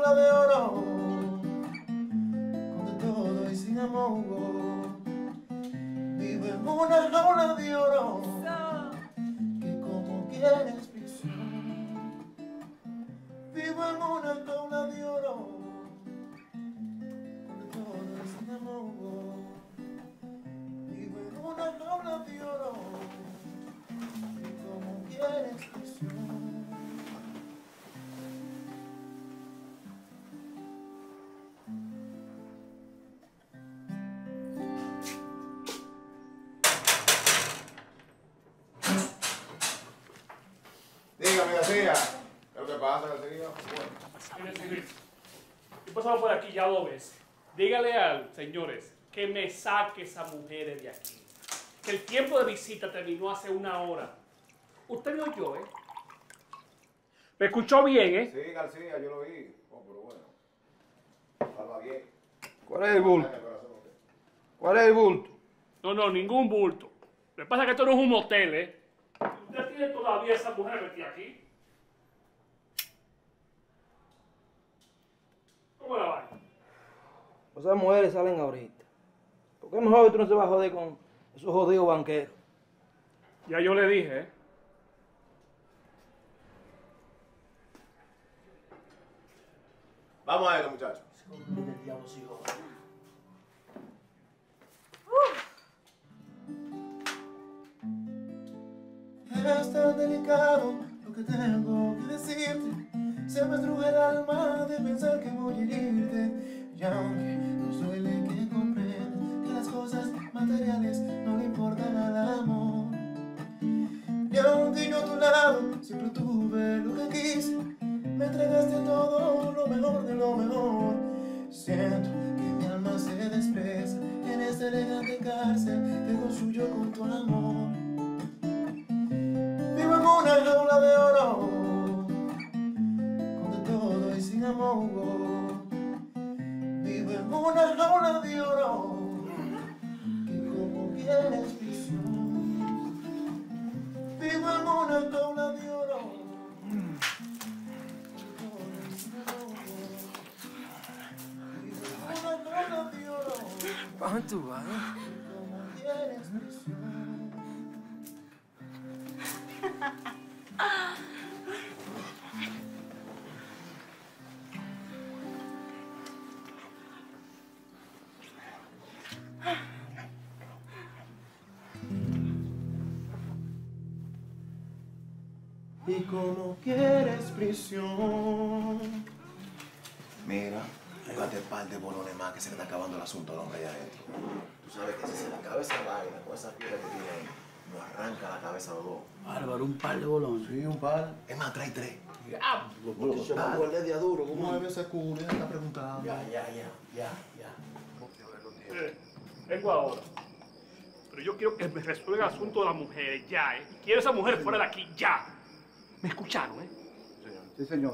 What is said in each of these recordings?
jaula de oro, con de todo y sin amor. Vivo en una jaula de oro, que como quieres prisión. Vivo en una jaula de oro, con de todo y sin amor. Vivo en una jaula de oro, que como quieres prisión. Dígame, García, ¿qué es lo que pasa, García? Mire, he pasado por aquí ya 2 veces. Dígale a señores que me saque esas mujeres de aquí. Que el tiempo de visita terminó hace 1 hora. Usted me oyó, ¿eh? Me escuchó bien, ¿eh? Sí, García, yo lo vi. Oh, pero bueno. Salva bien. ¿Cuál es el bulto? ¿Cuál es el bulto? No, ningún bulto. Lo que pasa es que esto no es un motel, ¿eh? ¿Usted tiene todavía esa mujer metida aquí? ¿Cómo la va? Esas mujeres salen ahorita. ¿Por qué mejor que tú no se vas a joder con esos jodidos banqueros? Ya yo le dije, ¿eh? Vamos a esto, muchachos. El diablo sigo. Es tan delicado lo que tengo que decirte. Se me estruja el alma de pensar que voy a herirte. Y aunque nos duele que comprendas que las cosas materiales no le importan al amor. Y aunque yo a tu lado siempre tuve lo que quise, me entregaste todo lo mejor de lo mejor. Siento que mi alma se desprecia en esta elegante cárcel que construyo con tu amor. Vivo en una jaula de oro, con de todo y sin amor. Vivo en una jaula de oro, que como quieres prisión. Vivo en una jaula de oro, vivo en una jaula de oro, ¿Para dónde tú vas? que como quieres prisión. Y como quieres prisión. Mira, búscate un par de bolones más que se le está acabando el asunto al hombre allá adentro. Tú sabes que si se le acaba esa vaina con esa piedra que tiene ahí, nos arranca la cabeza a los dos. Bárbaro, un par de bolones. Sí, un par. Es más, trae 3. Yo me acuerdo de duro, ¿cómo debe ser culo? Ya está preguntando. Ya. Vengo ahora. Pero yo quiero que me resuelva el asunto de las mujeres ya, ¿eh? Quiero esa mujer fuera de aquí ya. ¿Me escucharon, eh? Sí, señor.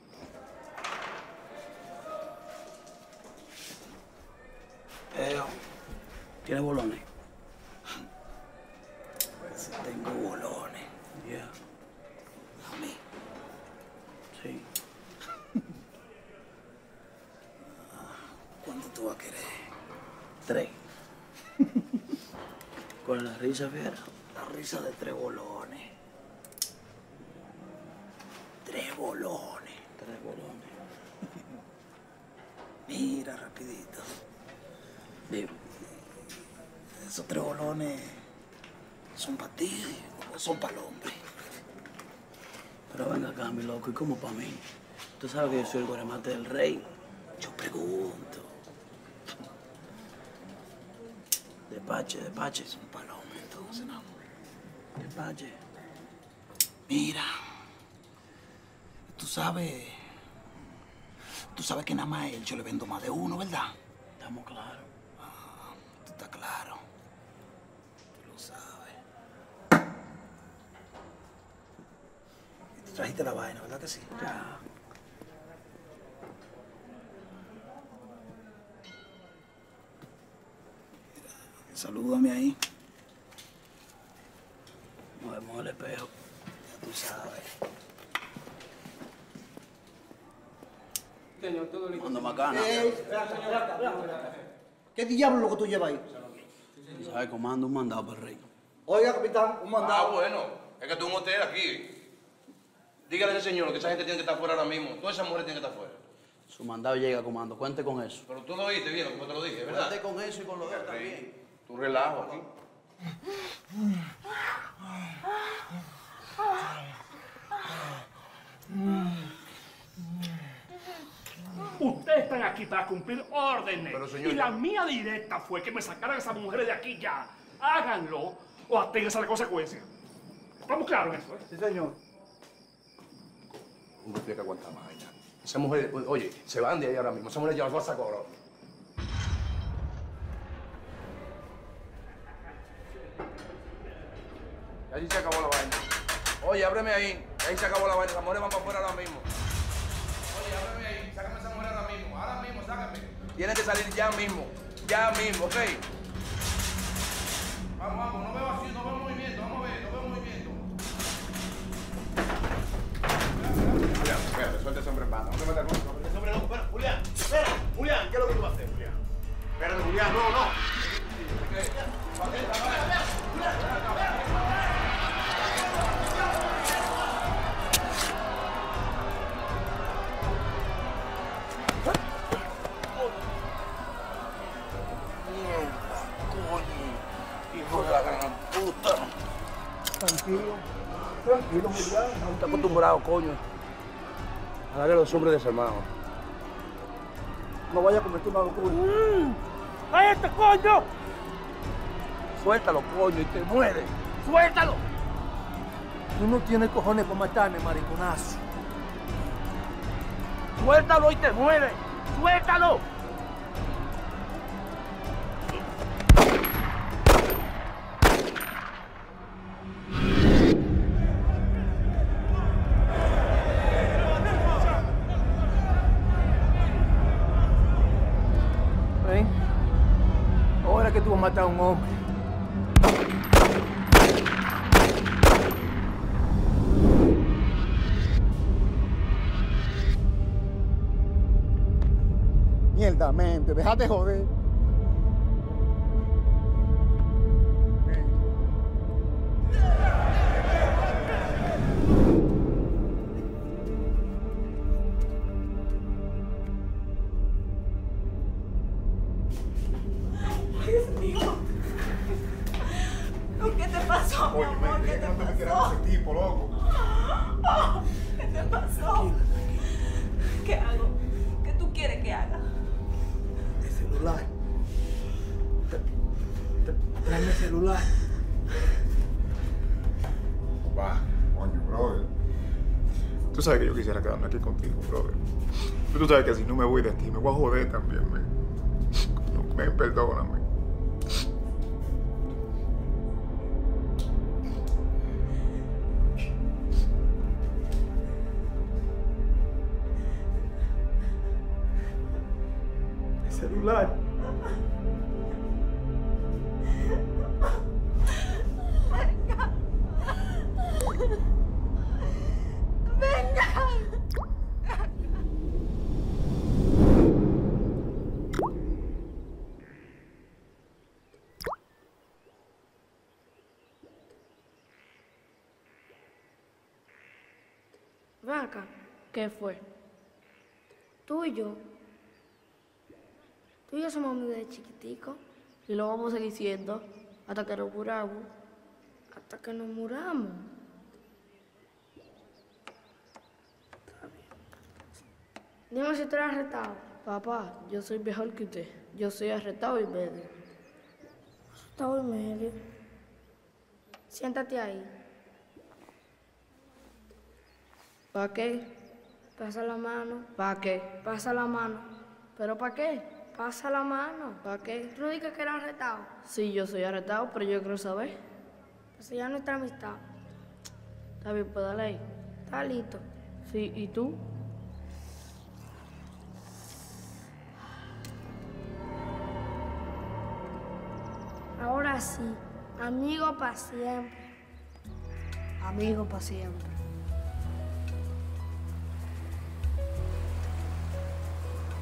¿Tiene bolones? Pues tengo bolones. Ya. A mí. Sí. ¿Cuánto tú vas a querer? 3. ¿Cuál es la risa, fiera? La risa de 3 bolones. 3 bolones. 3 bolones. Mira, rapidito. Dime. Esos 3 bolones son para ti o son para el hombre. Pero venga acá, mi loco, ¿y cómo para mí? Tú sabes que yo soy el guaremate del rey. Yo pregunto. Despache, son para el hombre entonces, ¿no? Despache. Mira, tú sabes que nada más a él yo le vendo más de uno, ¿verdad? Estamos claros. Tú estás claro. Tú lo sabes. Y tú trajiste la vaina, ¿verdad que sí? Ya. Mira, salúdame ahí. Nos vemos en el espejo. Ya tú sabes. Señor, Mando macana. ¿Qué diablo es lo que tú llevas ahí? ¿Sabes? Comando un mandado para el rey. Oiga, capitán, un mandado. Ah, bueno. Es que tú en un hotel aquí. Dígale a ese señor que esa gente tiene que estar fuera ahora mismo. Todas esas mujeres tienen que estar fuera. Su mandado llega, comando. Cuente con eso. Pero tú lo oíste bien, como te lo dije, ¿verdad? Cuente con eso y con lo de él también. Tú relajo aquí. Ustedes están aquí para cumplir órdenes. Pero, señor, y la mía directa fue que me sacaran a esas mujeres de aquí ya. Háganlo o aténganse a la consecuencia. ¿Estamos claros en eso? Sí, señor. Uno tiene que aguantar más allá. Esa mujer, oye, se van de ahí ahora mismo. Esa mujer ya las va a sacar ahora. Y ahí se acabó la vaina. Oye, ábreme ahí. Ahí se acabó la vaina. Las mujeres van para afuera ahora mismo. Oye, ábreme ahí. Sácame esa mujer ahora mismo. Ahora mismo, sácame. Tienen que salir ya mismo. Ya mismo, ¿ok? Vamos, vamos. No veo así, no veo movimiento. Vamos a ver, no veo movimiento. Julián, espérate, suelta ese hombre en banda. No te metas con ese hombre. No, espera, Julián. Espera, Julián, ¿qué es lo que tú vas a hacer, Julián? Espérate, Julián, no, no. Hijo de la gran puta. Tranquilo, Julián. No está acostumbrado, coño. A darle a los hombres desarmados. No vaya a cometer una locura. ¡Cállate, coño! Suéltalo, coño, y te muere. ¡Suéltalo! Tú no tienes cojones para matarme, mariconazo. ¡Suéltalo y te muere! ¡Suéltalo! ¿Ven? Ahora que tú vas a matar a un hombre. Mierda, mente, déjate joder. Dios mío. ¿Qué te pasó, mi amor? ¿Qué te pasó? ese tipo, loco. ¿Qué te pasó? ¿Qué hago? ¿Qué tú quieres que haga? El celular. Tráeme el celular. Va, coño, brother. Tú sabes que yo quisiera quedarme aquí contigo, brother. Pero tú sabes que si no me voy de aquí, me voy a joder también, man. Perdóname. El celular. Ven acá. ¿Qué fue? Tú y yo somos amigos de chiquitico y lo vamos a seguir siendo hasta que nos muramos. Hasta que nos muramos. Está bien. Dime si tú eres arrestado. Papá, yo soy mejor que usted. Yo soy arrestado y medio. Arrestado y medio. Siéntate ahí. ¿Para qué? Pasa la mano. ¿Para qué? Pasa la mano. ¿Pero para qué? Pasa la mano. ¿Para qué? ¿Tú no dices que eras arrestado? Sí, yo soy arrestado, pero yo quiero saber. Pues ya nuestra amistad. Está bien, pues dale ahí. Está listo. Sí, ¿y tú? Ahora sí, amigo para siempre. Amigo para siempre.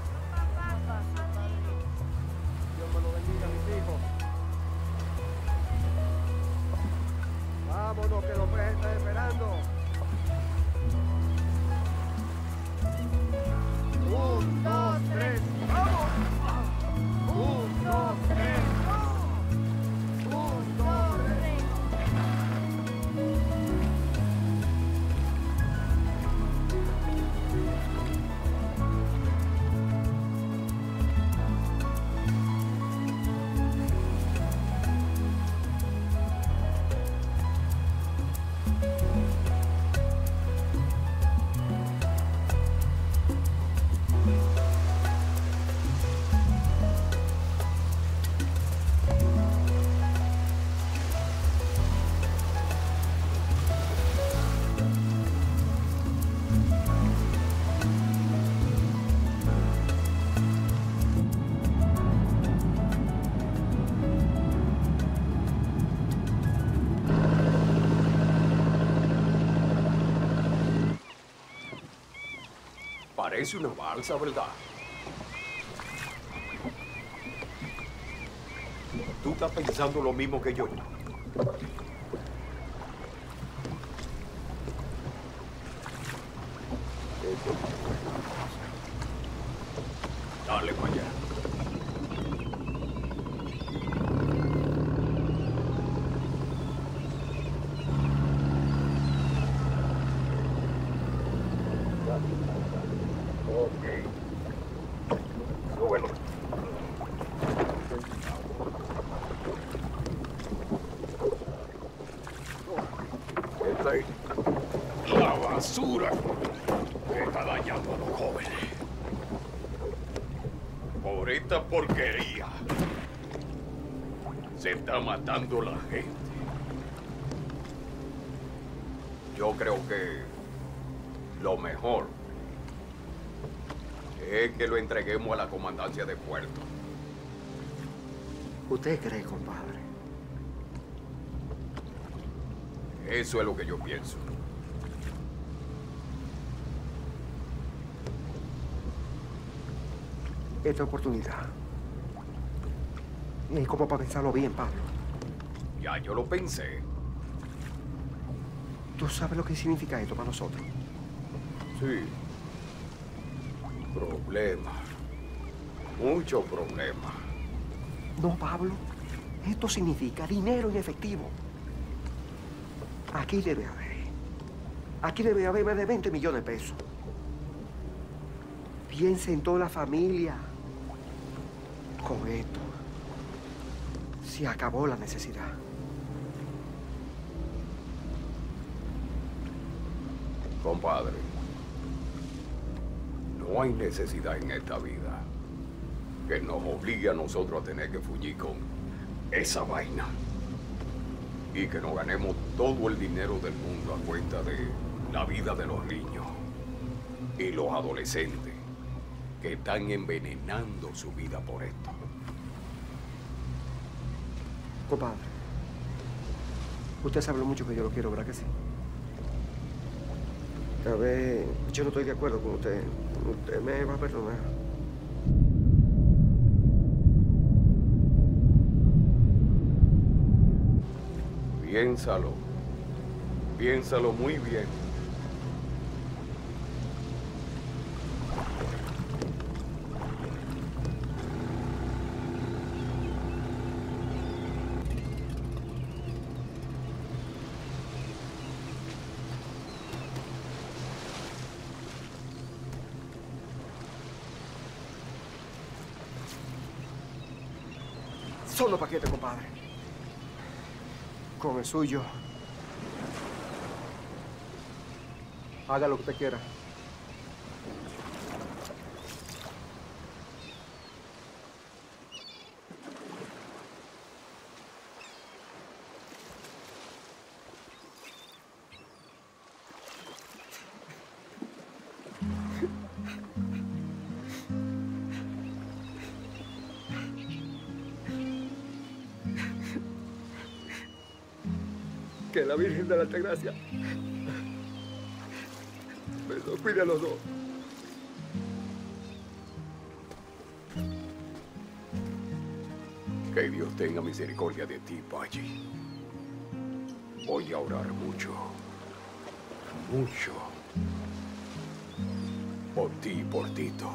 Parece una balsa, ¿verdad? ¿Tú estás pensando lo mismo que yo? Dale para allá. Bueno. Esta es la basura que está dañando a los jóvenes. Por esta porquería se está matando la gente. Yo creo que lo mejor es que lo entreguemos a la comandancia de puerto. ¿Usted cree, compadre? Eso es lo que yo pienso. Esta oportunidad. Y como para pensarlo bien, Pablo. Ya yo lo pensé. ¿Tú sabes lo que significa esto para nosotros? Sí. Problemas. Muchos problemas. No, Pablo. Esto significa dinero en efectivo. Aquí debe haber más de 20 millones de pesos. Piensa en toda la familia. Con esto se acabó la necesidad. Compadre, no hay necesidad en esta vida que nos obligue a nosotros a tener que fugir con esa vaina. Y que nos ganemos todo el dinero del mundo a cuenta de la vida de los niños y los adolescentes que están envenenando su vida por esto. Compadre, usted sabe lo mucho que yo lo quiero, ¿verdad que sí? A ver, yo no estoy de acuerdo con usted. Usted me va a perdonar. Piénsalo. Piénsalo muy bien. Son los paquetes, compadre. Con el suyo. Haga lo que usted quiera. Que la Virgen de la Altagracia me lo cuide a los dos. Que Dios tenga misericordia de ti, Pachi. Voy a orar mucho, mucho, por ti y por Tito.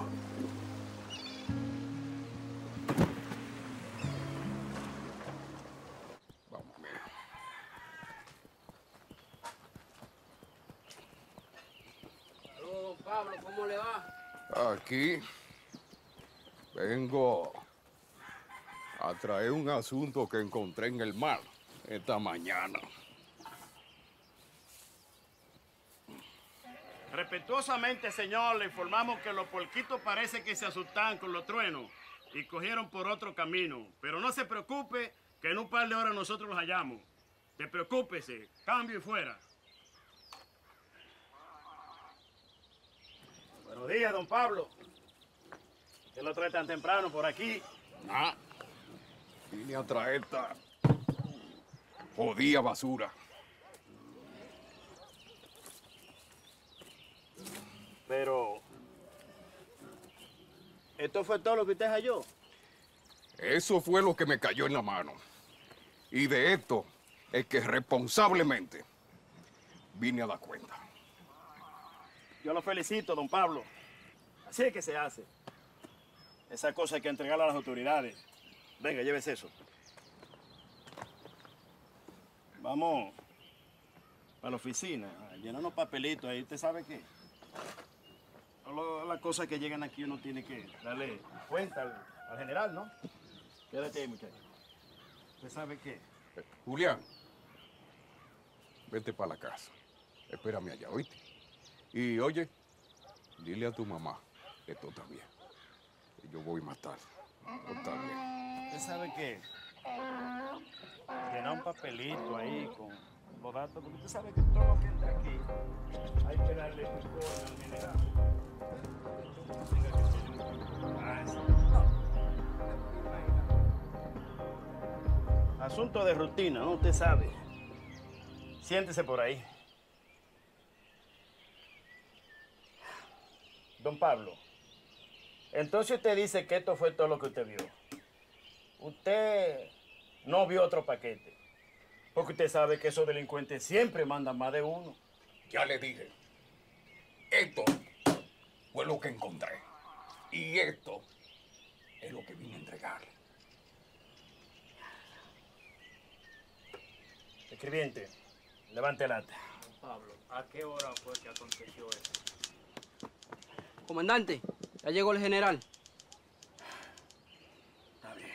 Pablo, ¿cómo le va? Aquí vengo a traer un asunto que encontré en el mar esta mañana. Respetuosamente, señor, le informamos que los porquitos parece que se asustaban con los truenos y cogieron por otro camino. Pero no se preocupe, que en un par de horas nosotros los hallamos. Despreocúpese, cambio y fuera. Buenos días, don Pablo. ¿Qué lo trae tan temprano por aquí? Ah, vine a traer esta jodida basura. Pero ¿Esto fue todo lo que usted halló? Eso fue lo que me cayó en la mano. Y de esto es que responsablemente vine a dar cuenta. Yo lo felicito, don Pablo. Así es que se hace. Esa cosa hay que entregarla a las autoridades. Venga, llévese eso. Vamos a la oficina, a llenar unos papelitos ahí. ¿Usted sabe qué? Las cosas que llegan aquí uno tiene que darle cuenta al general, ¿no? Quédate ahí, muchacho. ¿Usted sabe qué? Julián, vete para la casa. Espérame allá, ¿oíste? Y oye, dile a tu mamá que todo está bien. Yo voy más tarde. Todo está bien. ¿Usted sabe qué? Llenar un papelito ahí con los datos, porque usted sabe que todo lo que entra aquí hay que darle picón al mineral. Asunto de rutina, ¿no? Usted sabe. Siéntese por ahí. Don Pablo, entonces usted dice que esto fue todo lo que usted vio. Usted no vio otro paquete. Porque usted sabe que esos delincuentes siempre mandan más de uno. Ya le dije. Esto fue lo que encontré. Y esto es lo que vine a entregarle. Escribiente, levante el acta. Pablo, ¿a qué hora fue que aconteció eso? Comandante, ya llegó el general. Está bien.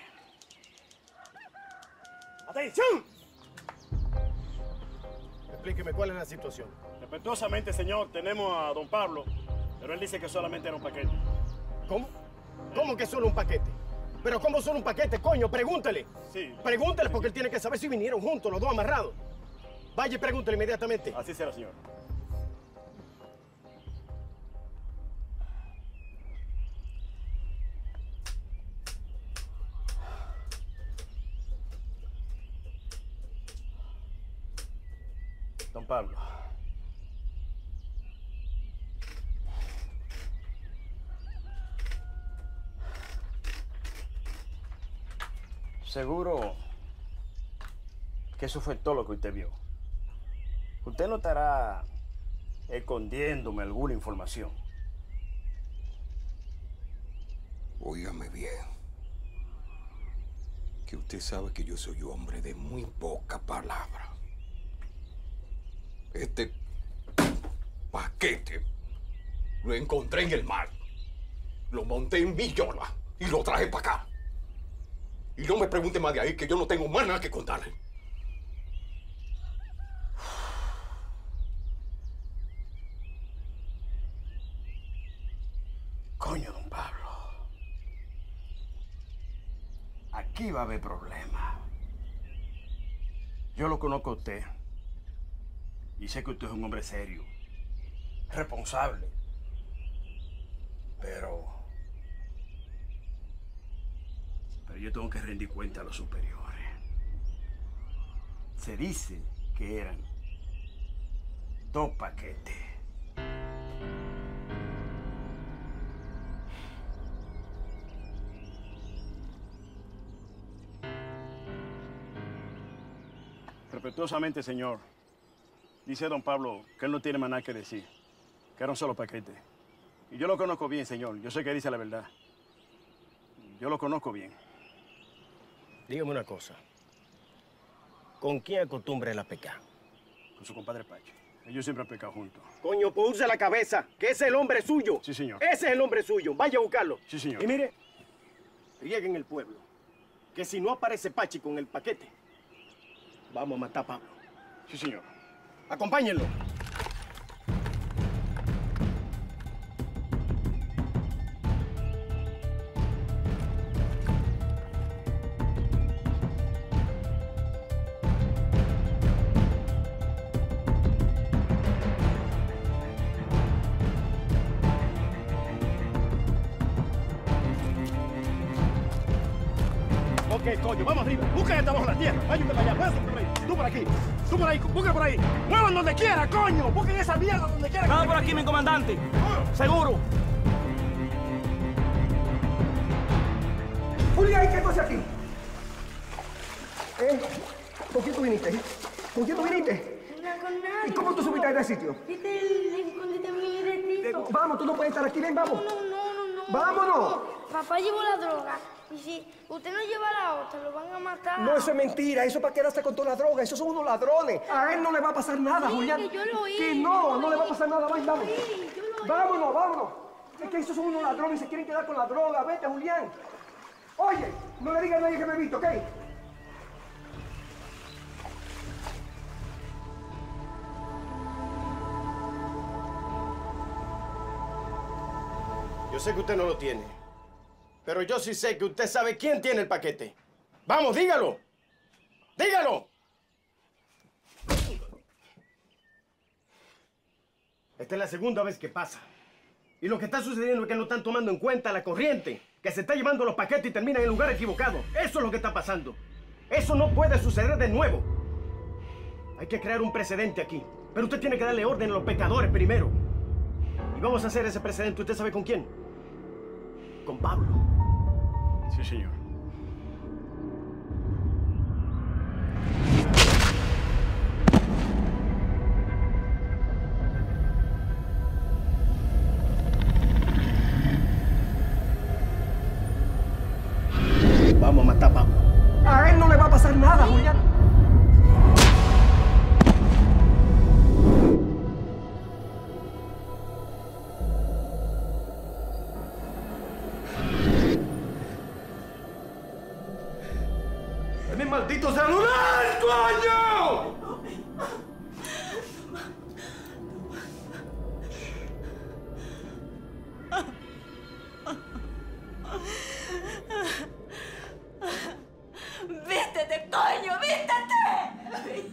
¡Atención! Explíqueme cuál es la situación. Respetuosamente, señor, tenemos a don Pablo, pero él dice que solamente era un paquete. ¿Cómo? ¿Cómo que solo un paquete? ¿Pero cómo solo un paquete, coño? Pregúntele. Sí. Pregúntele porque él tiene que saber si vinieron juntos, los dos amarrados. Vaya y pregúntele inmediatamente. Así será, señor. Don Pablo. Seguro que eso fue todo lo que usted vio. Usted no estará escondiéndome alguna información. Óigame bien. Que usted sabe que yo soy hombre de muy poca palabra. Este paquete lo encontré en el mar. Lo monté en mi yola y lo traje para acá. Y no me pregunte más de ahí, que yo no tengo más nada que contarle. Coño, don Pablo. Aquí va a haber problemas. Yo lo conozco a usted. Y sé que usted es un hombre serio, responsable. Pero yo tengo que rendir cuenta a los superiores. Se dice que eran 2 paquetes. Respetuosamente, señor, dice don Pablo que él no tiene más nada que decir, que era un solo paquete. Y yo lo conozco bien, señor. Yo sé que dice la verdad. Yo lo conozco bien. Dígame una cosa. ¿Con quién acostumbra él a pecar? Con su compadre Pacho. Ellos siempre han pecado juntos. Coño, pues use la cabeza, que ese es el hombre suyo. Sí, señor. Ese es el hombre suyo. Vaya a buscarlo. Sí, señor. Y mire, riegue en el pueblo, que si no aparece Pachi con el paquete, vamos a matar a Pablo. Sí, señor. Acompáñenlo. Ok, coño, vamos arriba. Busca esta bajo la tierra. Váyanme para allá. Váyanse por ahí. Tú por aquí. Tú por ahí. Busca por ahí. Muevan donde quiera, coño. Busquen esa mierda donde quiera. Nada por aquí, mi comandante. Seguro. tú haces aquí? ¿Con quién tú viniste? ¿Con quién tú viniste? Con nadie. ¿Y cómo tú subiste a este sitio? Viste el escondite muy directito. Vamos, tú no puedes estar aquí, ven, vamos. No. ¡Vámonos! Papá llevó la droga. Y si usted no lleva la otra, lo van a matar. No, eso es mentira. Eso es para quedarse con toda la droga. Esos son unos ladrones. A él no le va a pasar nada, Sí, Julián. que yo lo oí. Que no le va a pasar nada. Vamos. Sí, yo lo oí. Vámonos. Es que esos son unos ladrones y se quieren quedar con la droga. Vete, Julián. Oye, no le digas a nadie que me he visto, ¿ok? Yo sé que usted no lo tiene, pero yo sí sé que usted sabe quién tiene el paquete. Vamos, dígalo. ¡Dígalo! Esta es la segunda vez que pasa. Y lo que está sucediendo es que no están tomando en cuenta la corriente, que se está llevando los paquetes y terminan en el lugar equivocado. Eso es lo que está pasando. Eso no puede suceder de nuevo. Hay que crear un precedente aquí. Pero usted tiene que darle orden a los pecadores primero. Y vamos a hacer ese precedente. ¿Usted sabe con quién? Con Pablo. Sí, señor. Vamos a matar a Pablo. A él no le va a pasar nada, Julián. ¡Mi maldito celular, coño! ¡Vístete, coño! ¡Vístete!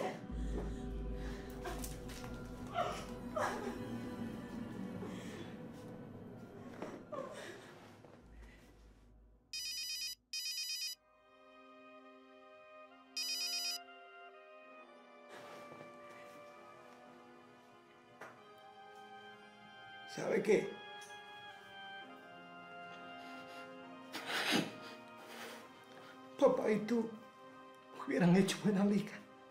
¿Sabe qué? Papá y tú hubieran hecho buena liga.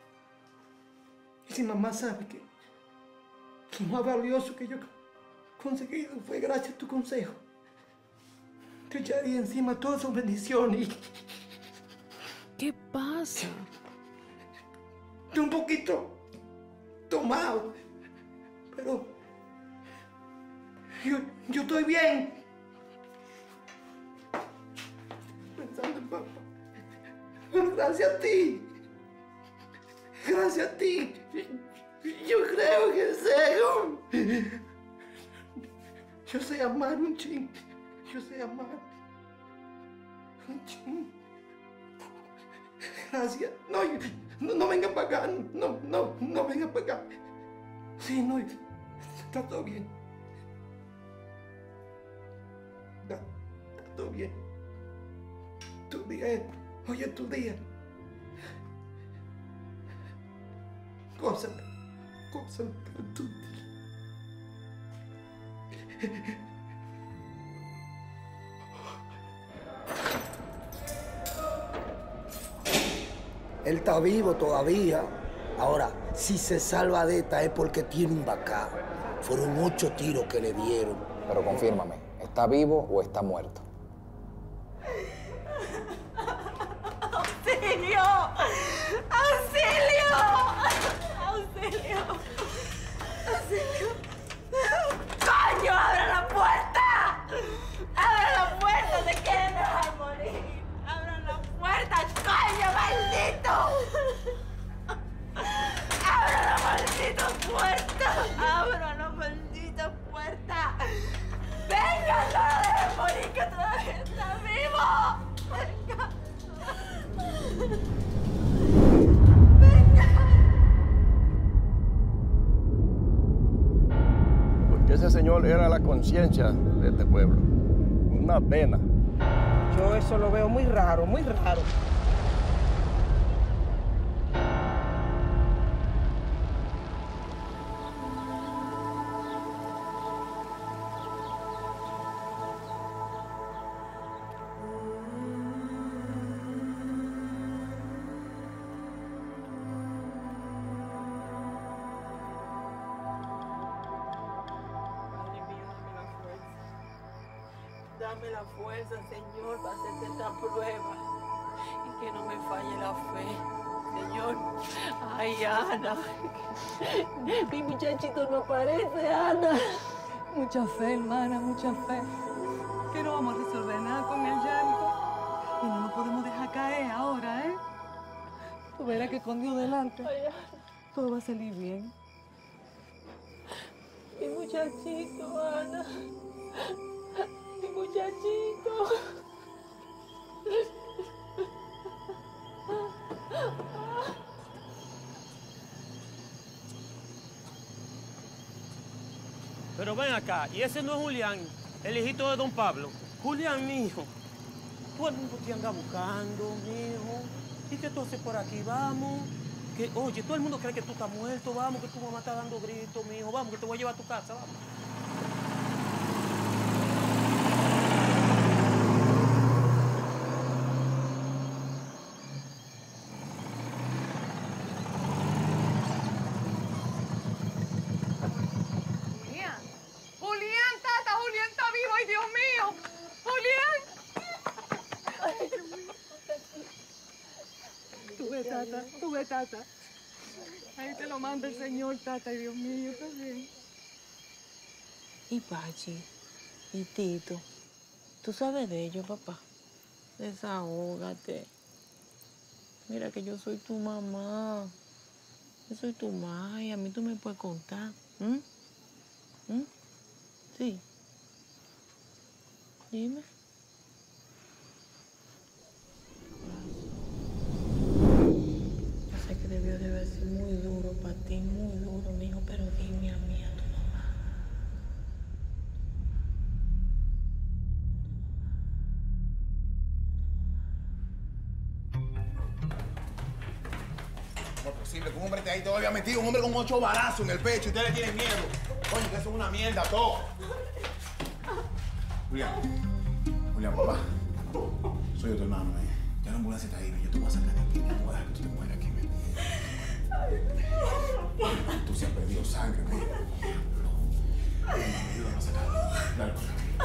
Y si mamá sabe que lo más valioso que yo he conseguido fue gracias a tu consejo, te echaría encima todas sus bendiciones y... ¿Qué pasa? Estoy un poquito tomado, pero yo estoy bien. Pensando en papá. Gracias a ti. Gracias a ti. Yo creo que sé. Yo sé amar un chin. Yo sé amar un chin. Gracias. No vengan para acá. No vengan para acá. Sí, no. Está todo bien. Está todo bien. Tu día es... Hoy es tu día. Gózalo por tu día. Él está vivo todavía. Ahora, si se salva de esta es porque tiene un bacá. Fueron 8 tiros que le dieron. Pero confírmame, ¿está vivo o está muerto? ¡Auxilio! ¡Auxilio! ¡Auxilio! ¡Auxilio! ¡Coño, abra la puerta! ¡Abra la puerta! ¡Se quieren dejar morir! ¡Abran la puerta! ¡Coño, maldito! ¡Abra la maldita puerta! ¡Abra la maldita puerta! ¡Venga, no lo dejen morir, que todavía está vivo! ¡Venga! Porque ese señor era la conciencia de este pueblo. Una pena. Yo eso lo veo muy raro, muy raro. Dame la fuerza, Señor, para hacerte esta prueba. Y que no me falle la fe, Señor. Ay, Ana. Mi muchachito no aparece, Ana. Mucha fe, hermana, mucha fe. Que no vamos a resolver nada con el llanto. Y no nos podemos dejar caer ahora, ¿eh? Tú verás que con Dios delante todo va a salir bien. Mi muchachito, Ana. Mi muchachito. Pero ven acá, y ese no es Julián, el hijito de don Pablo. Julián, mi hijo, todo el mundo te anda buscando, mi hijo. ¿Y qué tú haces por aquí? Vamos. Que, oye, todo el mundo cree que tú estás muerto. Vamos, que tu mamá está dando gritos, mi hijo. Vamos, que te voy a llevar a tu casa, vamos. Julián. Julián, tata, Julián está vivo. ¡Ay, Dios mío! Julián. Tú ves, tata. Ahí te lo manda el Señor, tata. Ay, Dios mío, está bien. Y Pachi, y Tito, ¿tú sabes de ellos, papá? Desahógate. Mira que yo soy tu mamá. Yo soy tu mamá y a mí tú me puedes contar. Sí. Dime. Yo sé que debió de haber sido muy duro para ti, muy duro, mijo, pero dime a mí, a tu mamá. ¿Cómo es posible que un hombre esté ahí todavía metido? Un hombre con 8 balazos en el pecho y ustedes le tienen miedo. Coño, que eso es una mierda todo. Julián, papá. Soy yo tu hermano, ya la ambulancia está ahí, yo te voy a sacar de aquí. No voy a dejar que tú te mueras aquí, Tú sí has perdido sangre, Ayúdame a sacarlo. Dale,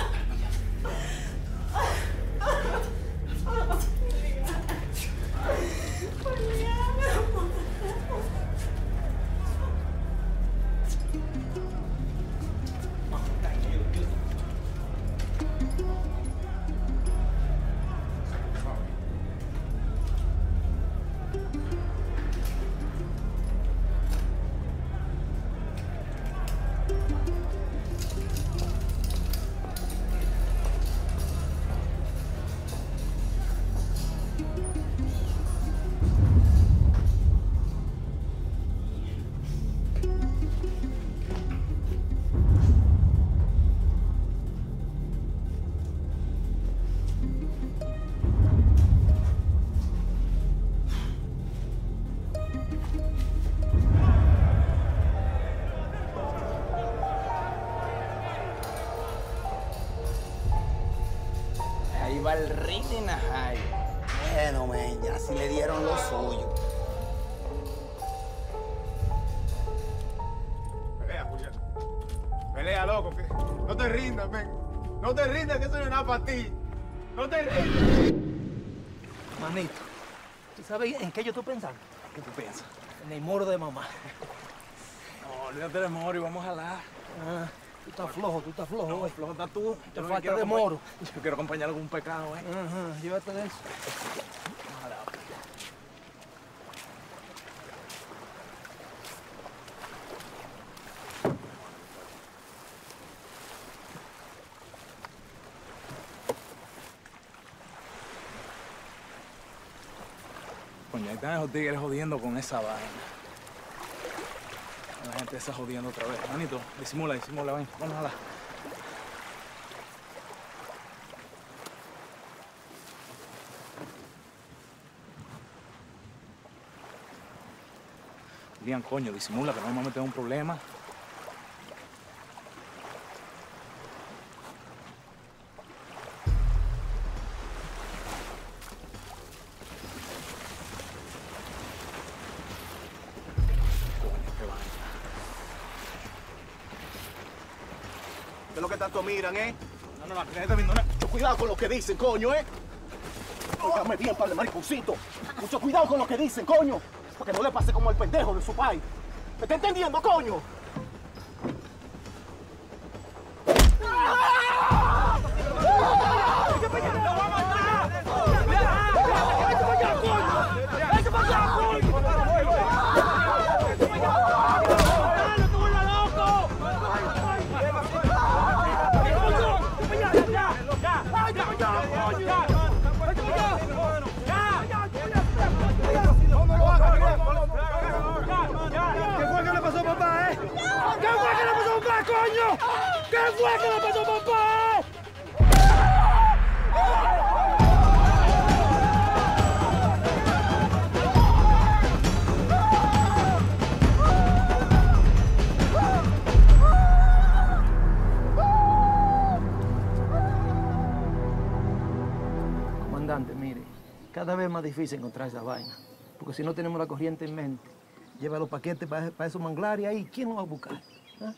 Ahí va el ring de Najayo. Bueno, men, ya sí le dieron lo suyo. Pelea, Julián. Pelea, loco. Que no te rindas, men. No te rindas, que eso no es nada para ti. No te rindas. Manito, ¿tú sabes en qué yo estoy pensando? ¿Qué tú piensas? En el moro de mamá. No, olvídate de moro y vamos a jalar. Tú estás flojo, No, flojo estás tú. Te falta de moro. Yo quiero acompañar algún pecado, Llévate de eso. Coño, ahí están esos tigres jodiendo con esa vaina. La gente está jodiendo otra vez. Manito, disimula, ven. Vamos a la. Lian, coño, disimula que no vamos a meter un problema. ¿Qué es lo que tanto miran, No, la gente está viendo. Mucho cuidado con lo que dicen, coño, ¿eh? Óigame bien, par de mariconcito. Mucho cuidado con lo que dicen, coño. Para que no le pase como el pendejo de su país. ¿Me está entendiendo, coño? ¡Coño! ¿Qué fue que le pasó a papá? Comandante, mire, cada vez es más difícil encontrar esa vaina. Porque si no tenemos la corriente en mente, lleva los paquetes para esos manglares ahí, ¿quién nos va a buscar? ¿Ah?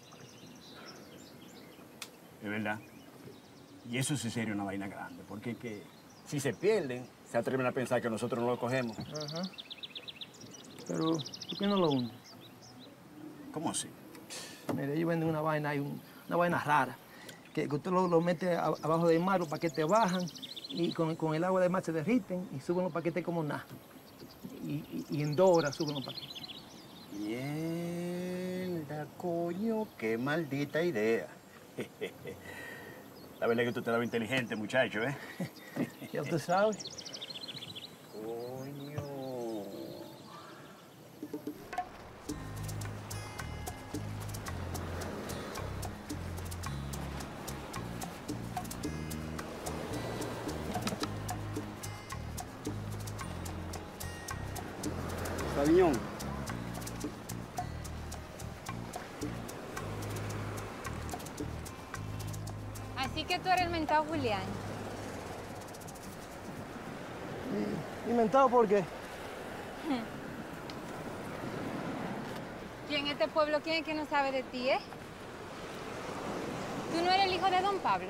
Es verdad. Y eso sí sería una vaina grande, porque que si se pierden, se atreven a pensar que nosotros no lo cogemos. Ajá. Pero, ¿por qué no lo hunden? ¿Cómo así? Mire, ellos venden una vaina, una vaina rara, que usted lo mete abajo del mar, los paquetes bajan, y con el agua del mar se derriten y suben los paquetes como nada. Y en 2 horas suben los paquetes. Mierda, coño, qué maldita idea. La verdad es que tú te la ves inteligente, muchacho, ¿eh? Ya usted sabe. Coño. Sabiñón. Así que tú eres el mentado Julián. ¿Inventado por qué? ¿Y en este pueblo quién es que no sabe de ti, ¿Tú no eres el hijo de don Pablo?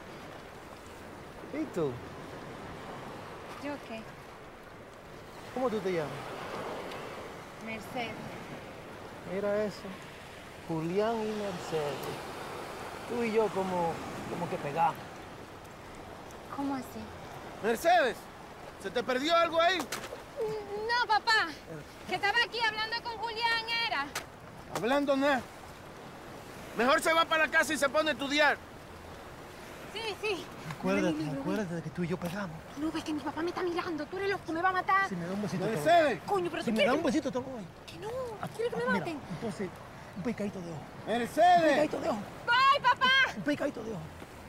¿Y tú? ¿Yo qué? ¿Cómo tú te llamas? Mercedes. Mira eso. Julián y Mercedes. Tú y yo como que pegamos. ¿Cómo así? Mercedes, ¿se te perdió algo ahí? No, papá. Que estaba aquí hablando con Julián, era. Hablando nada. Mejor se va para la casa y se pone a estudiar. Sí. Acuérdate de que tú y yo pegamos. No ves que mi papá me está mirando. Tú eres loco, me va a matar. Si me da un besito, Mercedes. Coño, pero si me da un besito, te voy. Que no. ¿Quieres que me Mira, maten? entonces, un picadito de ojo. Mercedes. Un picadito de ojo. Bye, papá. Un picadito de ojo.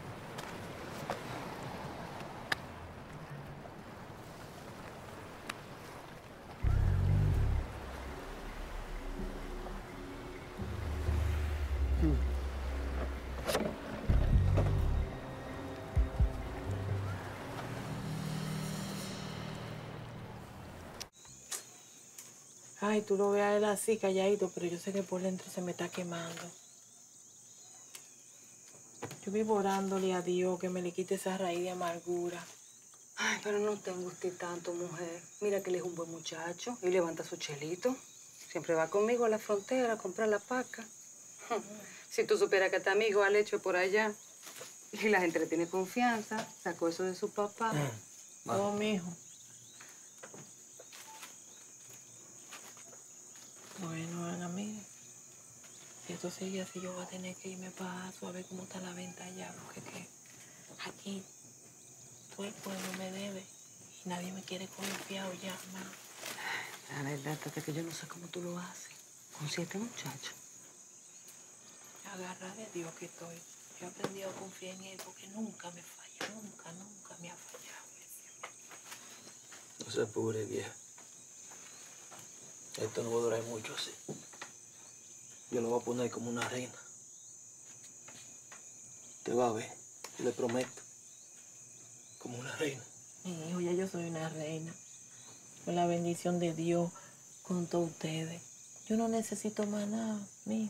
Ay, tú lo ves a él así, calladito, pero yo sé que por dentro se me está quemando. Yo vivo orándole a Dios que me le quite esa raíz de amargura. Ay, pero no te angusties tanto, mujer. Mira que él es un buen muchacho y levanta su chelito. Siempre va conmigo a la frontera a comprar la paca. Si tú supieras que está amigo al hecho por allá y la gente le tiene confianza, sacó eso de su papá. Oh, mijo. Bueno, Ana, mire. Si esto sigue así, yo voy a tener que irme para a ver cómo está la venta allá, porque que aquí todo el pueblo me debe y nadie me quiere confiado ya, mamá. La verdad es que yo no sé cómo tú lo haces con 7 muchachos. Agarra de Dios que estoy. Yo he aprendido a confiar en él porque nunca me falla, nunca me ha fallado. No se apure, vieja. Esto no va a durar mucho así. Yo lo voy a poner como una reina. Te va a ver, le prometo. Como una reina. Mi hijo, ya yo soy una reina. Con la bendición de Dios, con todos ustedes. Yo no necesito más nada, mijo.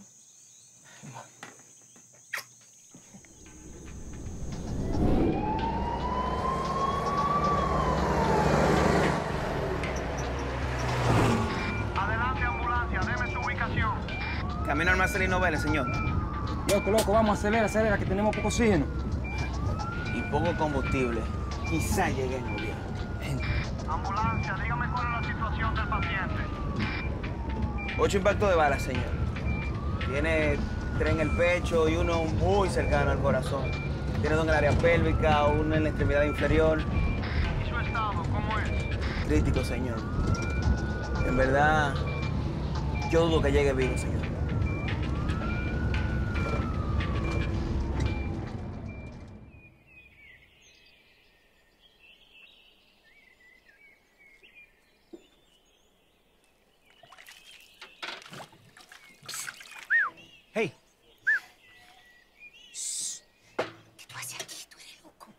telenovelas, señor. Loco, vamos, acelera, que tenemos poco oxígeno. Y poco combustible. Quizá lleguemos bien. Ambulancia, dígame cuál es la situación del paciente. 8 impactos de bala, señor. Tiene 3 en el pecho y uno muy cercano al corazón. Tiene 2 en el área pélvica, uno en la extremidad inferior. ¿Y su estado cómo es? Crítico, señor. En verdad, yo dudo que llegue vivo, señor. Hey. ¿Qué tú haces aquí? Tú eres loco.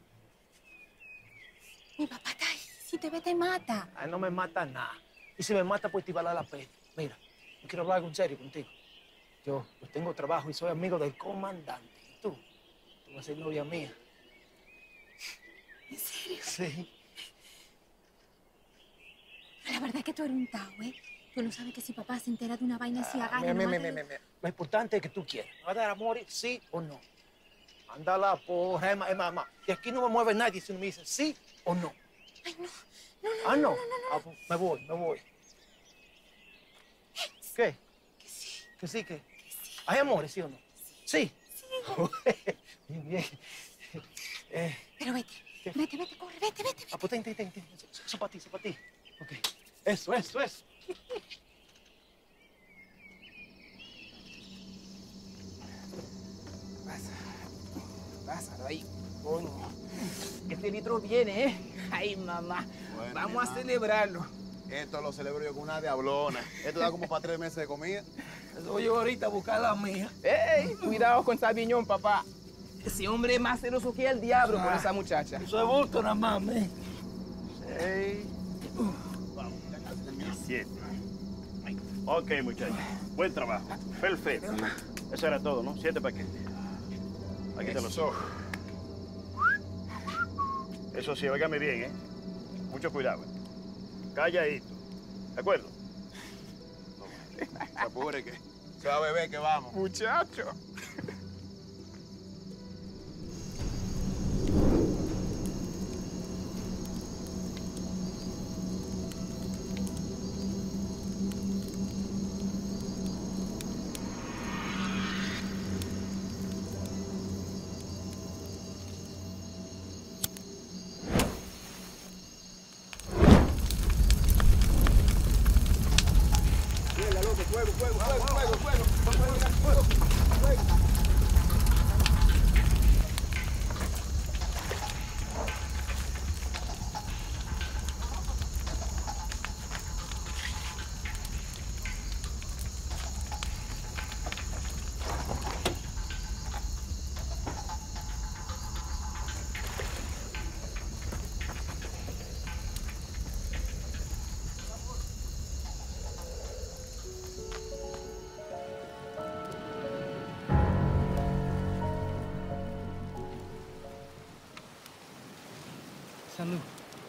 Mi papá está ahí. Si te ve, te mata. Ay, no me mata nada. Y si me mata, pues te va a dar la pena. Mira, yo quiero hablar algo en serio contigo. Yo pues, tengo trabajo y soy amigo del comandante. ¿Y tú? Tú vas a ser novia mía. ¿En serio? Sí. La verdad es que tú eres un tao, ¿eh? Tú no sabes que si papá se entera de una vaina así agarra... Mira. Lo importante es que tú quieras. ¿Me vas a dar amor, sí o no? Anda la porra, mamá. Y aquí no me mueve nadie si no me dice sí o no. Ay, no. No. Ah, pues, me voy. ¿Qué? Que sí. ¿Que sí qué? ¿Hay amores, sí o no? Sí. Bien. Pero vete. Vete, corre, vete. Ah, pues ten. Eso para ti. Ok. Eso. Pásalo ahí. Coño. Este litro viene, ¿eh? Ay, mamá. Bueno, vamos a celebrarlo. Esto lo celebro yo con una diablona. Esto da como para 3 meses de comida. Voy yo ahorita a buscar la mía. ¡Ey! Cuidado con Sabiñón, papá. Ese hombre es más celoso que el diablo por esa muchacha. Eso es gusto nada más, ¿eh? Vamos, ya casi termina 7. Ok, muchachos. Buen trabajo. Perfecto. Eso era todo, ¿no? 7 paquetes. Aquí te los ojos. Eso sí, óigame bien, ¿eh? Mucho cuidado. Calladito. ¿De acuerdo? Se apure que se va a beber que vamos. Muchacho. Salud.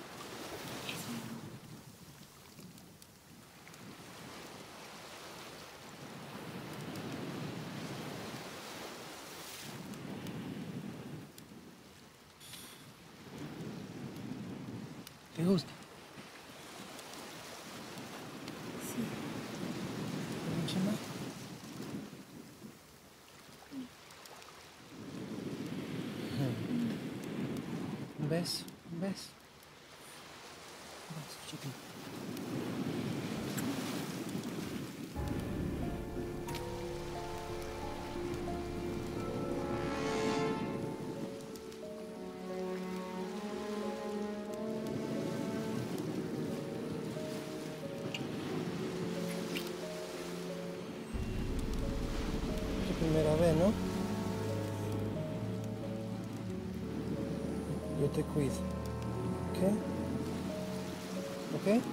¿Te gusta? Sí. ¿Mucho más? Un beso. Chiquito. Es la primera vez, ¿no? Yo te cuido. ¿Ok? ¿Ok?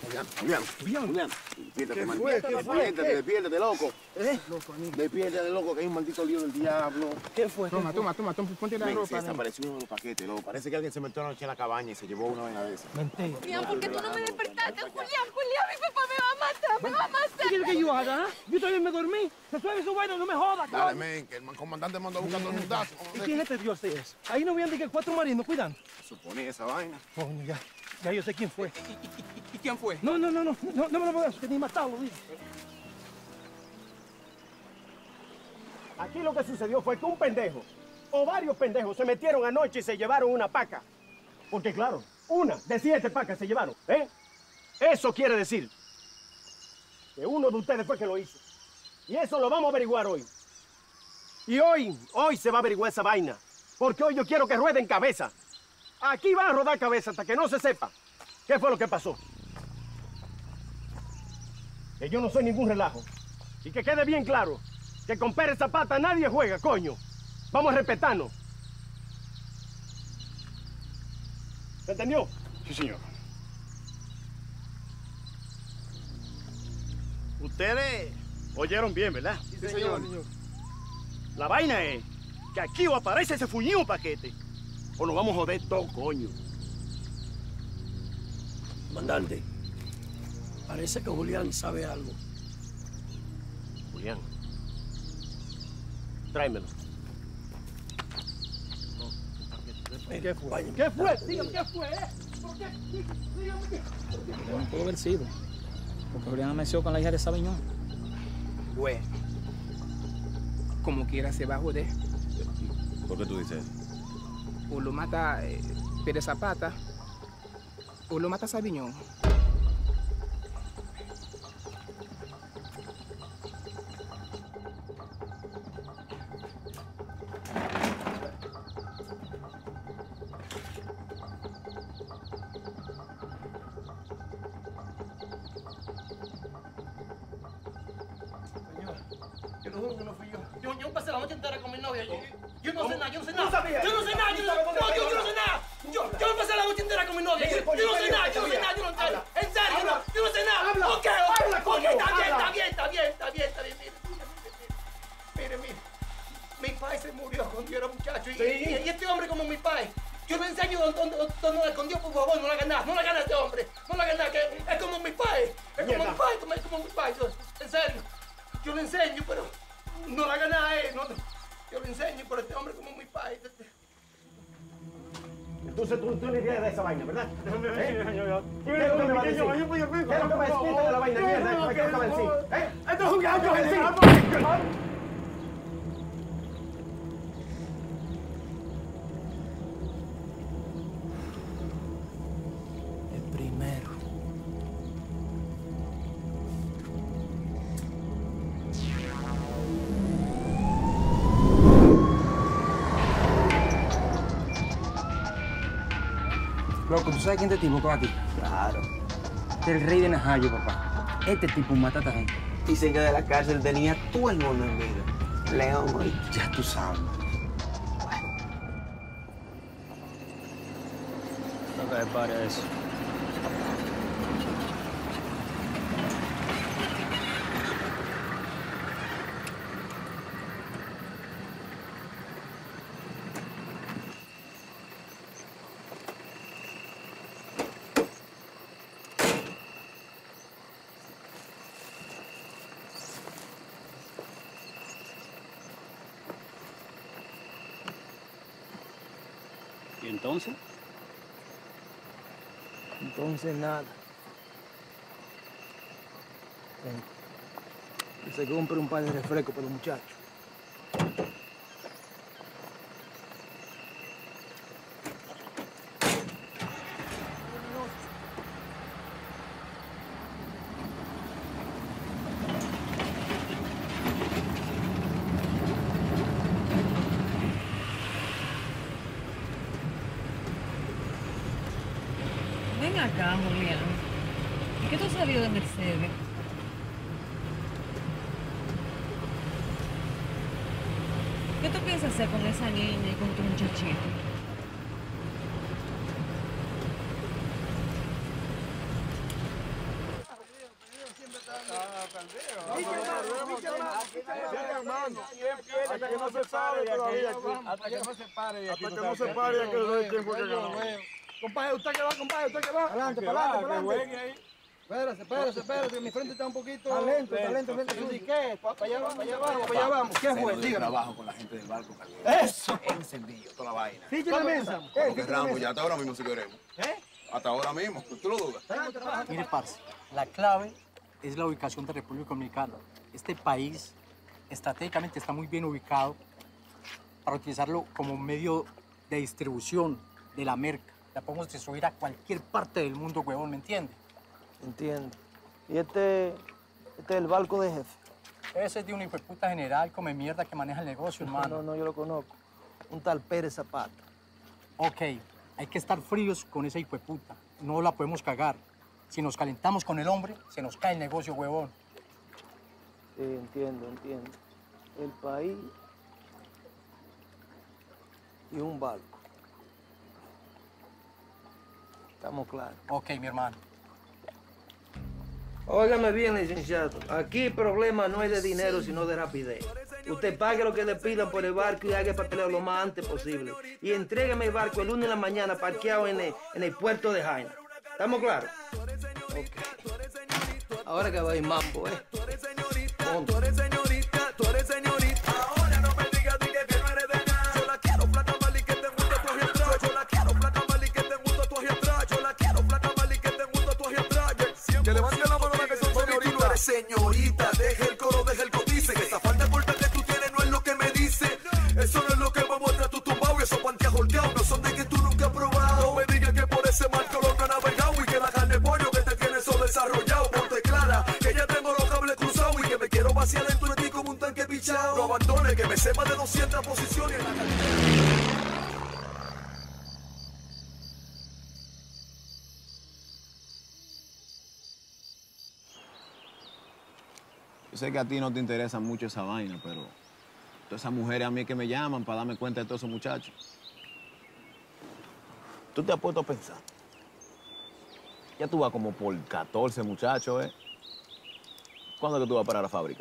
Julián, despiértate, man. Despiértate, loco. Despiértate, loco, que hay un maldito lío del diablo. ¿Qué fue? Toma, ponte la Men, ropa. se desapareció uno de los paquetes, loco. Parece que alguien se metió anoche en la cabaña y se llevó una vaina de esa. Mentira. Julián, ¿por qué tú no me despertaste? Julián, mi papá me va a matar, me va a matar. ¿Qué quieres que yo haga? Yo todavía me dormí. Resuelve su vaina, no me jodas. Dale, men, que el comandante mandó a buscar todo el mundazo. ¿Y quién te dio hacer eso? Ahí no habían de que 4 marinos cuidando. Suponía esa vaina. Coño, ya yo sé quién fue. ¿Y quién fue? No me lo puedo que ni matarlo, digo. Aquí lo que sucedió fue que un pendejo o varios pendejos se metieron anoche y se llevaron una paca. Porque claro, una de 7 pacas se llevaron, ¿eh? Eso quiere decir que uno de ustedes fue que lo hizo. Y eso lo vamos a averiguar hoy. Y hoy se va a averiguar esa vaina. Porque hoy yo quiero que rueden cabeza. Aquí va a rodar cabeza hasta que no se sepa qué fue lo que pasó. Que yo no soy ningún relajo. Y que quede bien claro que con Pérez Zapata nadie juega, coño. Vamos a respetarnos. ¿Se entendió? Sí, señor. Ustedes oyeron bien, ¿verdad? Sí, señor. La vaina es que aquí o aparece ese fuñido paquete o nos vamos a joder todo, coño. Comandante, parece que Julián sabe algo. Julián, tráemelo. ¿Qué fue? ¿Qué fue? Dígame, ¿qué fue? ¿Por qué? No pudo haber sido. Porque Julián amaneció con la hija de Sabiñón. Güey, como quiera se va a joder. ¿Por qué tú dices eso? O lo mata Pérez Zapata, o lo mata Sabiñón. Yo lo juro que no fui yo. Yo pasé la noche entera con mi novia. Yo no sé nada, yo no sé ¿No nada. sabías? Yo no sé nada, yo no sé nada. Yo me pasé la noche entera con mi novia. Yo no sé nada, yo no sé nada, yo no sé nada. En serio, yo no sé nada. Ok, está bien. Mire. Mi padre se murió cuando yo era muchacho. Y este hombre como mi padre. Yo le enseño donde lo escondió, por favor, no la hagan nada este hombre. No la hagan nada, que es como mi padre. Es como mi padre, en serio. Yo le enseño, pero no la hagan nada a él. Yo le enseño, pero este hombre como mi padre. Entonces tú le ideas de esa vaina, ¿verdad? Déjame ver, señor. ¿Qué es lo que me va a decir? ¿Qué es lo que me va a decir de la vaina mierda que acaba de decir? Esto es un gallo, El primero. Loco, ¿tú sabes quién te tipo aquí? Claro. Este es el rey de Najayo, papá. Este tipo mata a esta gente. Dicen que de la cárcel tenía todo el mundo en vida. León, ya tú sabes. No te pare eso. ¿Y entonces? Entonces nada. Que se compre un par de refrescos para los muchachos. Ven acá, Julián. ¿Por qué tú has salido de Mercedes? ¿Qué tú piensas hacer con esa niña y con tu muchachito? Hasta que no se pare todavía. Hasta que no se pare de aquí. Hasta que no se pare, ya que no hay tiempo que ganó. Compadre, usted que va, compadre, usted que va. Adelante, para adelante. Espérate, mi frente está un poquito lento. ¿Y qué? Para allá vamos. ¿Qué fue? Dígame. Trabajo con la gente del barco. ¡Eso! Encendido, toda la vaina. Sí, la mesa. Porque Rambo, ya hasta ahora mismo si queremos. Hasta ahora mismo, ¿tú lo dudas? Mire, parce, la clave es la ubicación de República Dominicana. Este país estratégicamente está muy bien ubicado para utilizarlo como medio de distribución de la merca. La podemos distribuir a cualquier parte del mundo, huevón, ¿me entiende? Entiendo. ¿Y este es el barco de jefe? Ese es de un hijueputa general come mierda que maneja el negocio, hermano. No, yo lo conozco. Un tal Pérez Zapata. Ok, hay que estar fríos con esa hijueputa. No la podemos cagar. Si nos calentamos con el hombre, se nos cae el negocio, huevón. Sí, entiendo. El país y un barco. Estamos claros. Ok, mi hermano. Óigame bien, licenciado. Aquí el problema no es de dinero, sino de rapidez. Usted pague lo que le pidan por el barco y haga el papeleo lo más antes posible. Y entrégueme el barco el lunes en la mañana parqueado en el puerto de Jaina. ¿Estamos claros? Okay. Ahora que va a ir mambo, ¿eh? Tú eres señorita. Ahora no me digas que no eres de nada. Yo la quiero flaca mal y que te gusta tu atrás. Yo la quiero flaca mal y que te gusta tu atrás. Yo la quiero flaca mal y que te gusta tu atrás. Que levante la mano la que son señorita. Tú eres señorita, deja el coro, deja el codice. Que esa falta de corta que tú tienes no es lo que me dice. Eso no es lo que me muestra tu tumbao. Y esos panties holteados no son de que tú nunca has probado. No me digas que por ese marco lo has navegado y que la carne pollo que te tiene eso desarrollado. Ponte clara, que ya tengo los cables cruzados y que me quiero vaciar dentro de ti como un tanque pichado. No abandones, que me sé más de 200 posiciones. Yo sé que a ti no te interesa mucho esa vaina, pero todas esas mujeres a mí que me llaman para darme cuenta de todos esos muchachos. ¿Tú te has puesto a pensar? Ya tú vas como por 14 muchachos, ¿eh? ¿Cuándo es que tú vas para la fábrica?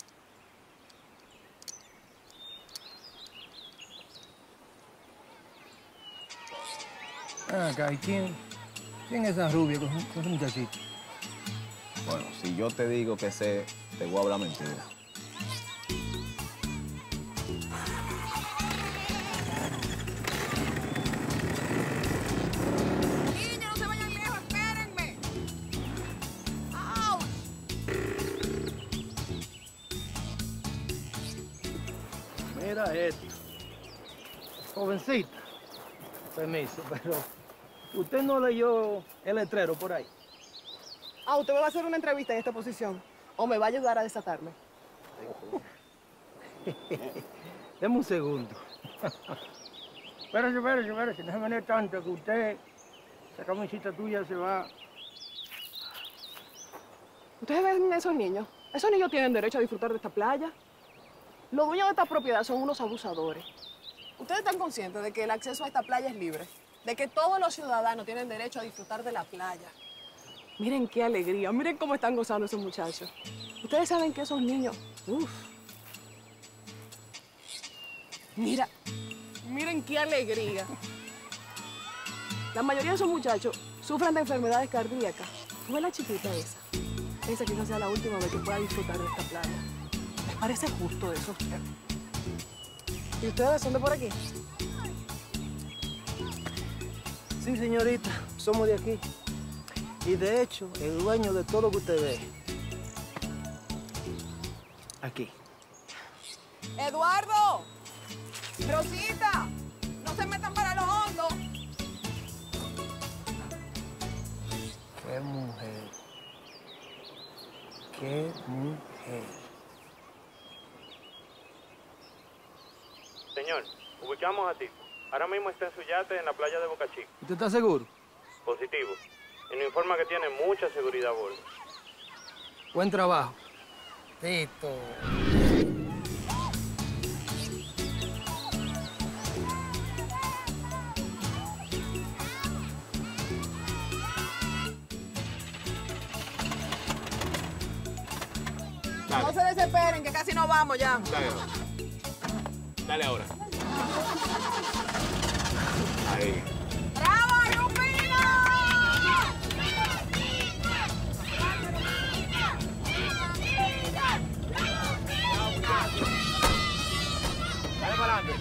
Acá, ¿y quién es esa rubia con ese muchachito? Bueno, si yo te digo que sé, te voy a hablar mentira. Niños, no se vayan lejos, espérenme. ¡Auch! Mira esto. Jovencita. Permiso, pero usted no leyó el letrero por ahí. Ah, ¿usted va a hacer una entrevista en esta posición? ¿O me va a ayudar a desatarme? Deme un segundo. Espérese, déjame leer tanto que usted, esa camisita tuya se va. ¿Ustedes ven a esos niños? Esos niños tienen derecho a disfrutar de esta playa. Los dueños de esta propiedad son unos abusadores. ¿Ustedes están conscientes de que el acceso a esta playa es libre? De que todos los ciudadanos tienen derecho a disfrutar de la playa. Miren qué alegría, miren cómo están gozando esos muchachos. Ustedes saben que esos niños, miren qué alegría. La mayoría de esos muchachos sufren de enfermedades cardíacas. ¿Tú ves la chiquita esa? Esa quizás sea la última vez que pueda disfrutar de esta playa. ¿Les parece justo eso a ustedes? ¿Y ustedes son de por aquí? Sí, señorita, somos de aquí. Y de hecho, el dueño de todo lo que usted ve. Aquí. ¡Eduardo! ¡Rosita! ¡No se metan para los hondos! ¡Qué mujer! ¡Qué mujer! Señor, ubicamos a Tito. Ahora mismo está en su yate en la playa de Boca Chica. ¿Usted está seguro? Positivo. Y nos informa que tiene mucha seguridad a bordo. Buen trabajo. Tito. Dale. No se desesperen, que casi nos vamos ya. Dale. Dale ahora. Ahí. ¡Bravo, Rufino! Dale para adelante.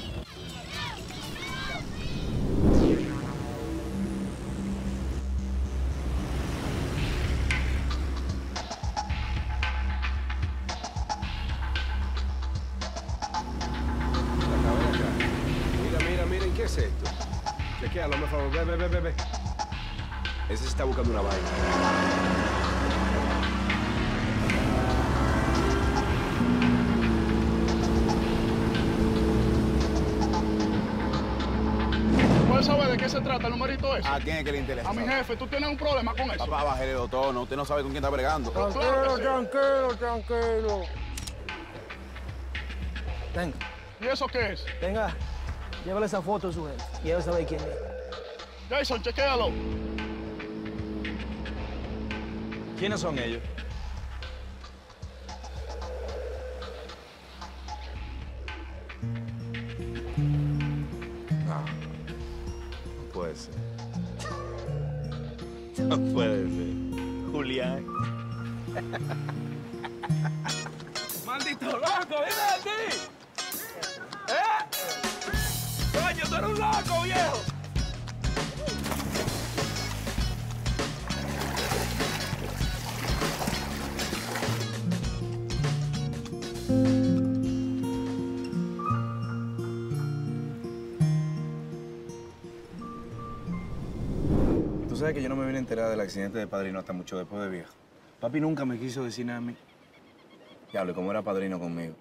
Miren, ¿qué es esto? Chequéalo, por favor. Ve. Ese se está buscando una vaina. ¿Puedes saber de qué se trata el numerito ese? ¿A quién es que le interesa? A mi jefe, ¿tú tienes un problema con eso? Papá, bájale los tonos. Usted no sabe con quién está bregando. Tranquilo. Venga. ¿Y eso qué es? Venga, llévale esa foto a su jefe y él sabe quién es. Jason, chequéalo. ¿Quiénes son ellos? No puede ser. No puede ser. Julián. ¡Maldito loco! ¡Viene de ti! ¡Coño, tú eres un loco, viejo! Tú sabes que yo no me vine a enterar del accidente de Padrino hasta mucho después de viejo. Papi nunca me quiso decir nada a mí. Diablo, ¿y cómo era Padrino conmigo?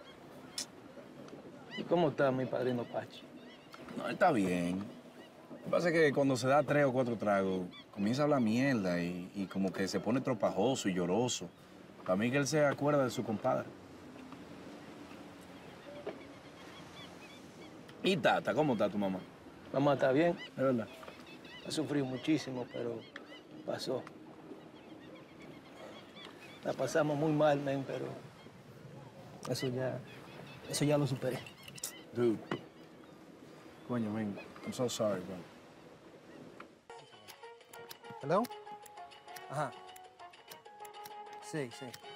¿Y cómo está mi padrino Pachi? No, él está bien. Lo que pasa es que cuando se da 3 o 4 tragos, comienza a hablar mierda y como que se pone tropajoso y lloroso. Para mí que él se acuerda de su compadre. ¿Y Tata? ¿Cómo está tu mamá? Mamá está bien. ¿De verdad? Ha sufrido muchísimo, pero pasó. La pasamos muy mal, men, pero eso ya lo superé. Dude. Coño, man. I'm so sorry, bro. ¿Hello? Ajá. Sí.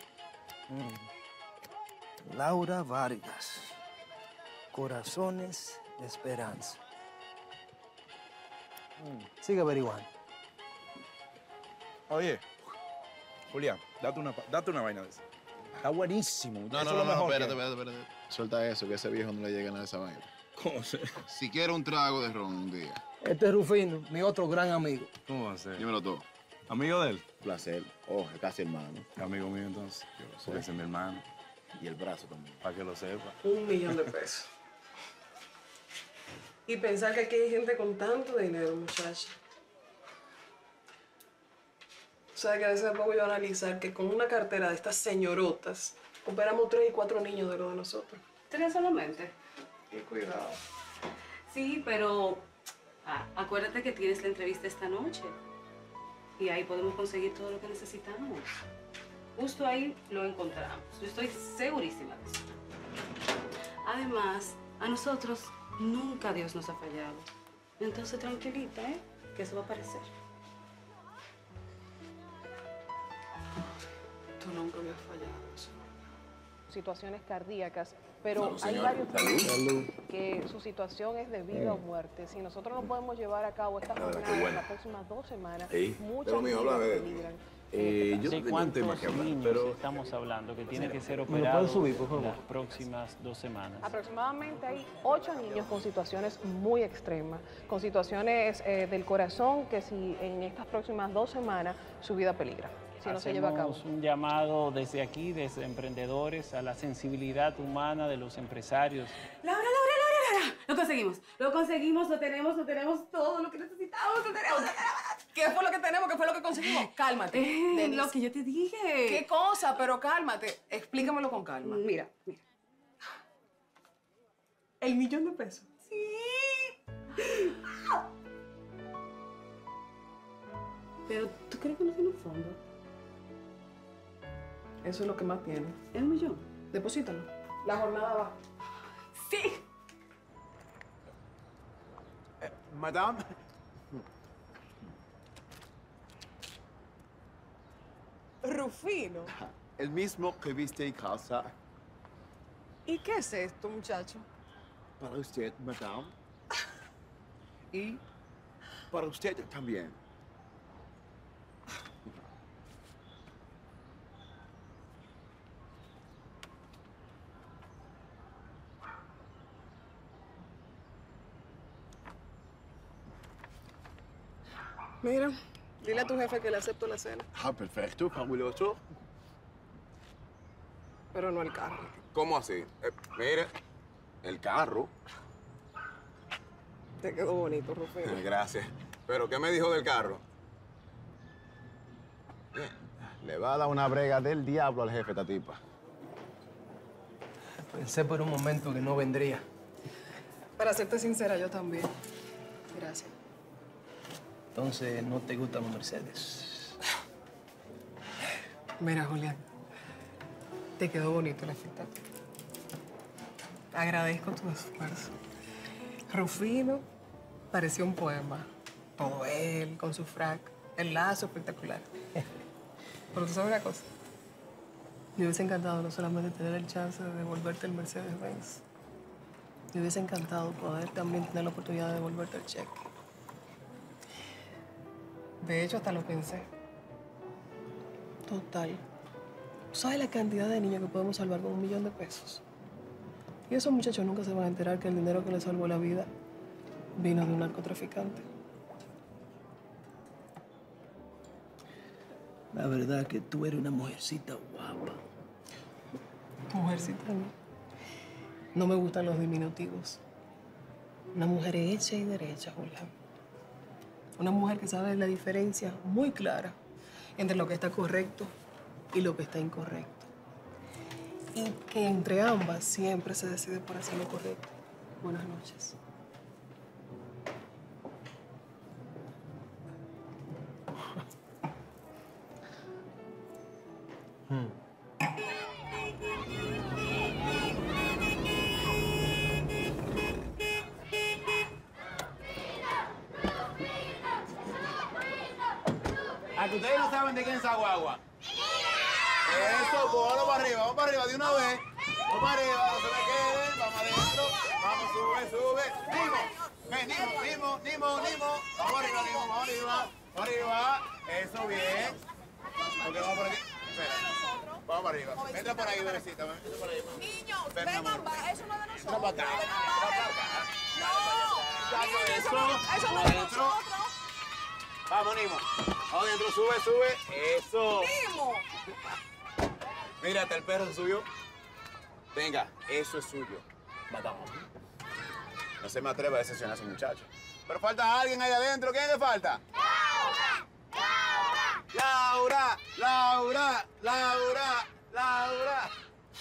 Laura Vargas. Corazones de Esperanza. Sigue averiguando. Oye, Julián, date una vaina de esa. Está buenísimo. No, Eso es lo mejor que hay. espérate. Suelta eso, que a ese viejo no le llega nada de esa vaina. ¿Cómo se? Si quiere un trago de ron un día. Este es Rufino, mi otro gran amigo. ¿Cómo va a ser? Dímelo todo. ¿Amigo de él? Placer. Oh, es casi hermano. Amigo mío, entonces. Porque ese es mi hermano. Y el brazo también. Para que lo sepa. 1 millón de pesos. Y pensar que aquí hay gente con tanto dinero, muchacha. O sea, que a veces me pongo yo a analizar que con una cartera de estas señorotas operamos 3 y 4 niños de lo de nosotros. 3 solamente. Y cuidado. Sí, pero acuérdate que tienes la entrevista esta noche. Y ahí podemos conseguir todo lo que necesitamos. Justo ahí lo encontramos. Yo estoy segurísima de eso. Además, a nosotros nunca Dios nos ha fallado. Entonces, tranquilita, ¿eh? Que eso va a aparecer. Tú nunca me has fallado. Situaciones cardíacas, pero Salud, hay señor. varios Salud. que su situación es de vida o muerte. Si nosotros no podemos llevar a cabo esta verdad, jornada qué en bueno. las próximas 2 semanas, Sí. muchas Pero, mijo, vidas háblame de- peligran. ¿De Yo tengo un tema cuántos que hablar, niños pero... estamos hablando que tienen que ser ¿Me lo puedes operados subir, por favor? las próximas 2 semanas? Aproximadamente hay 8 niños con situaciones muy extremas, con situaciones del corazón que si en estas próximas 2 semanas su vida peligra, si no se lleva a cabo. Hacemos un llamado desde aquí, desde emprendedores, a la sensibilidad humana de los empresarios. Laura. Lo conseguimos, lo tenemos todo lo que necesitamos, lo tenemos. ¿Qué fue lo que tenemos? ¿Qué fue lo que conseguimos? Cálmate. Denise. Lo que yo te dije. ¿Qué cosa? Pero cálmate. Explícamelo con calma. Mira. ¿El millón de pesos? Pero, ¿tú crees que no tiene un fondo? Eso es lo que más tiene. ¿Es 1 millón? Deposítalo. La jornada va. ¡Sí! Madame. Rufino. El mismo que viste en casa. ¿Y qué es esto, muchacho? Para usted, madame. Y para usted también. Mira, dile a tu jefe que le acepto la cena, Ah, perfecto, fabuloso. pero no el carro. ¿Cómo así? Mire, el carro. Te quedó bonito, Rufino. Gracias. ¿Pero qué me dijo del carro? Le va a dar una brega del diablo al jefe esta tipa. Pensé por un momento que no vendría. Para serte sincera, yo también. Gracias. Entonces, ¿no te gustan los Mercedes? Mira, Julián, te quedó bonito el espectáculo. Agradezco tu esfuerzo. Rufino parecía un poema. Todo él, con su frac, el lazo espectacular. Pero tú sabes una cosa. Me hubiese encantado no solamente tener el chance de devolverte el Mercedes-Benz. Me hubiese encantado poder también tener la oportunidad de devolverte el cheque. De hecho, hasta lo pensé. Total. ¿Tú sabes la cantidad de niños que podemos salvar con $1 millón? Y esos muchachos nunca se van a enterar que el dinero que les salvó la vida vino de un narcotraficante. La verdad que tú eres una mujercita guapa. Mujercita, no. No me gustan los diminutivos. Una mujer hecha y derecha, Julián. Una mujer que sabe la diferencia muy clara entre lo que está correcto y lo que está incorrecto. Y que entre ambas siempre se decide por hacer lo correcto. Buenas noches. ¿A que ustedes no saben de quién es esa guagua? Eso, pues vamos para arriba de una vez. Vamos para arriba, no se me queden, vamos adentro. Vamos, sube. Nimo. Vamos arriba. Eso, bien. Ok, vamos por aquí. Espera. Vamos para arriba. Entra por ahí, bebecita. Entra por ahí. Niños, Espera, vengan, amor. va, eso no es de nosotros. Entra para acá. No, Eso no es de nosotros. Vamos, Nimo. Vamos adentro, sube. Eso. Nimo. Mira, hasta el perro se subió. Venga, eso es suyo. Matamos. No se me atreva a decepcionar a ese muchacho. Pero falta alguien ahí adentro. ¿Quién le falta? Laura.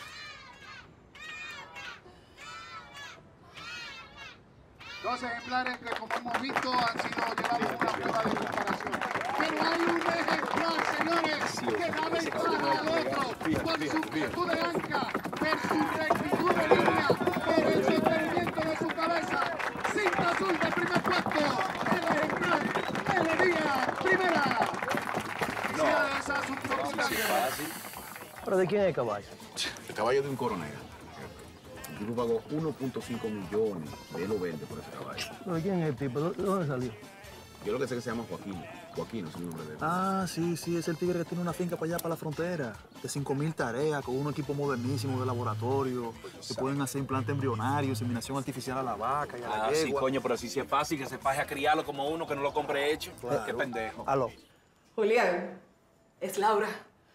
2 ejemplares que, como hemos visto, han sido llevados a una prueba de comparación. Pero hay un ejemplar, señores, que va a vencer al otro por su virtud de anca, por su rectitud de línea, por el sostenimiento de su cabeza. Cinta azul de primer puesto, el ejemplar Melodía Primera. Felicidades a su propietario. ¿Pero de quién es el caballo? El caballo de un coronel. El tipo pagó 1.5 millones de hilo verde por ese caballo. ¿Pero de quién es el tipo? ¿De dónde salió? Yo lo que sé que se llama Joaquín. Joaquín es el nombre de él. Ah, sí, es el tigre que tiene una finca para allá, para la frontera, de 5.000 tareas, con un equipo modernísimo de laboratorio, que pueden hacer implante embrionario, inseminación artificial a la vaca y a la Ah, sí, yegua. coño, pero si es fácil que se paje a criarlo como uno que no lo compre hecho. Claro. Qué pendejo. Aló. Julián, es Laura.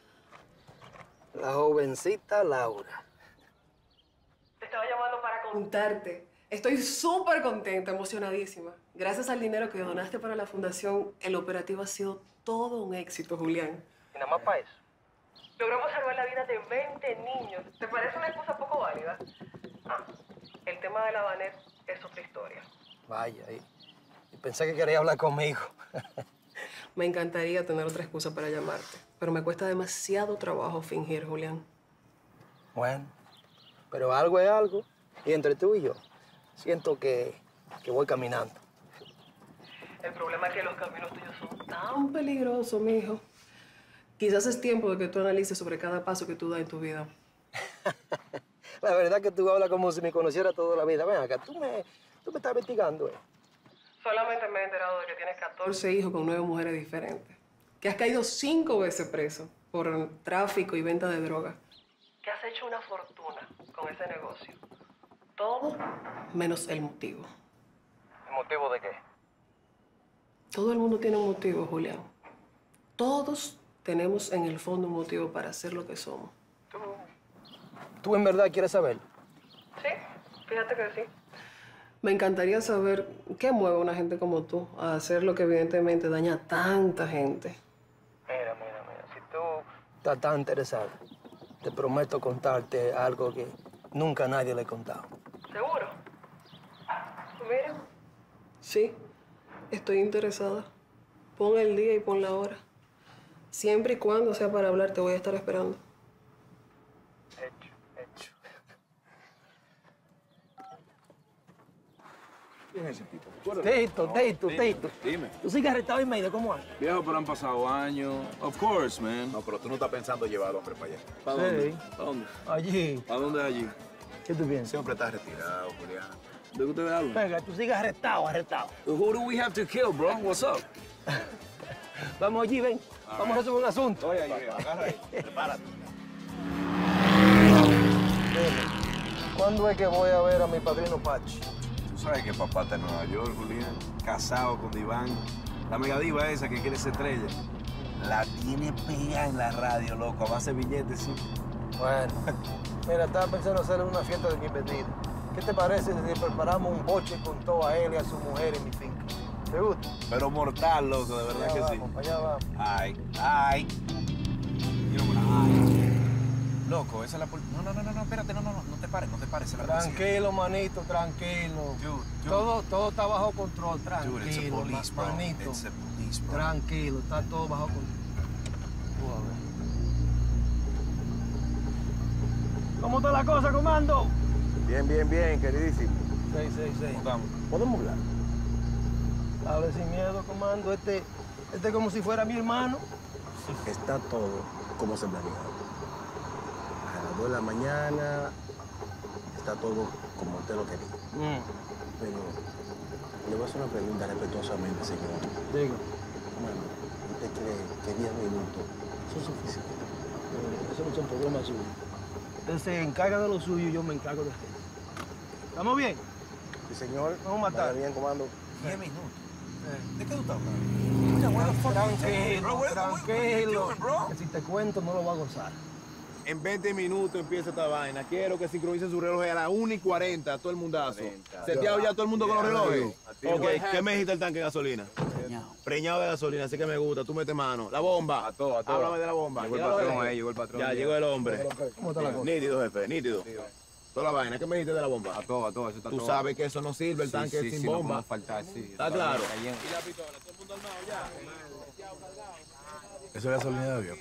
La jovencita Laura. Te estaba llamando para contarte. Estoy súper contenta, emocionadísima. Gracias al dinero que donaste para la fundación, el operativo ha sido todo un éxito, Julián. ¿Y nada más para eso? Logramos salvar la vida de 20 niños. ¿Te parece una excusa poco válida? Ah, el tema de la Banet es otra historia. Vaya, y pensé que quería hablar conmigo. Me encantaría tener otra excusa para llamarte, pero me cuesta demasiado trabajo fingir, Julián. Bueno, pero algo es algo. Y entre tú y yo, siento que voy caminando. El problema es que los caminos tuyos son tan peligrosos, mijo. Quizás es tiempo de que tú analices sobre cada paso que tú das en tu vida. La verdad que tú hablas como si me conociera toda la vida. Ven acá, tú me estás investigando, Solamente me he enterado de que tienes 14 hijos con 9 mujeres diferentes. Que has caído 5 veces preso por tráfico y venta de drogas. Que has hecho una fortuna con ese negocio. Todo menos el motivo. ¿El motivo de qué? Todo el mundo tiene un motivo, Julián. Todos tenemos en el fondo un motivo para ser lo que somos. ¿Tú en verdad quieres saber? Sí, fíjate que sí. Me encantaría saber qué mueve a una gente como tú a hacer lo que evidentemente daña a tanta gente. Mira, si tú estás tan interesado, te prometo contarte algo que nunca nadie le he contado. ¿Seguro? Mira. Sí, estoy interesada. Pon el día y pon la hora. Siempre y cuando sea para hablar, te voy a estar esperando. Hecho. ¿Quién es ese tipo? Tito. Dime. ¿Tú sigues arrestado en medio? ¿Cómo es? Viejo, pero han pasado años. Of course, man. No, pero tú no estás pensando llevar al hombre para allá. ¿Para dónde? ¿Para dónde? Allí. ¿Para dónde es allí? ¿Qué tú piensas? Ese hombre está retirado, Julián. ¿De qué usted habla? Venga, tú sigues arrestado. Who do we have to kill, bro? What's up? Vamos allí, ven. Vamos a resolver un asunto. Oye, agarra ahí. Prepárate. ¿Cuándo es que voy a ver a mi padrino Pachi? Tú sabes que papá está en Nueva York, Julián. Casado con Diván. La megadiva esa que quiere ser estrella. La tiene pegada en la radio, loco. A base de billetes, sí. Bueno, mira, estaba pensando hacerle una fiesta de bienvenida. ¿Qué te parece si preparamos un boche con toda él y a su mujer en mi finca? ¿Te gusta? Pero mortal, loco, de verdad que sí. Allá vamos. Ay. Loco, esa es la policía. No, espérate, no te pares, esa es la policía. Tranquilo, manito, tranquilo. Todo está bajo control, tranquilo, manito. Tranquilo, está todo bajo control. ¿Cómo está la cosa, comando? Bien, queridísimo. 666. Vamos. ¿Podemos hablar? Hable sin miedo, comando. Este es como si fuera mi hermano. Está todo como se planeaba. A las 2 de la mañana está todo como usted lo quería. Pero le voy a hacer una pregunta respetuosamente, señor. Digo. Bueno, ¿usted cree que 10 minutos son suficientes? Eso no son problemas suyos. Usted se encarga de lo suyo y yo me encargo de usted. ¿Estamos bien? Sí, señor. Vamos a matar. Vaya bien, comando. 10 minutos. ¿De qué tú estás hablando? Tranquilo. Que si te cuento no lo va a gozar. En 20 minutos empieza esta vaina. Quiero que sincronicen su reloj a las 1:40, todo el mundazo. ¿Seteado ya todo el mundo con los relojes? Ok, ¿qué me dijiste el tanque de gasolina? Preñado de gasolina, así que me gusta. Tú metes mano. La bomba. A todo. Háblame de la bomba. Llegó el patrón ahí, llegó el patrón. Ya, llegó el hombre. ¿Cómo está la cosa? Nítido, jefe, nítido. Toda la vaina. ¿Qué me dijiste de la bomba? A todo, eso está todo. Tú sabes que eso no sirve, el tanque es sin bomba. No faltar, sí. ¿Está claro? ¿Y la pistola? ¿Todo el mundo armado ya? ¿Eso es gasolina de avión?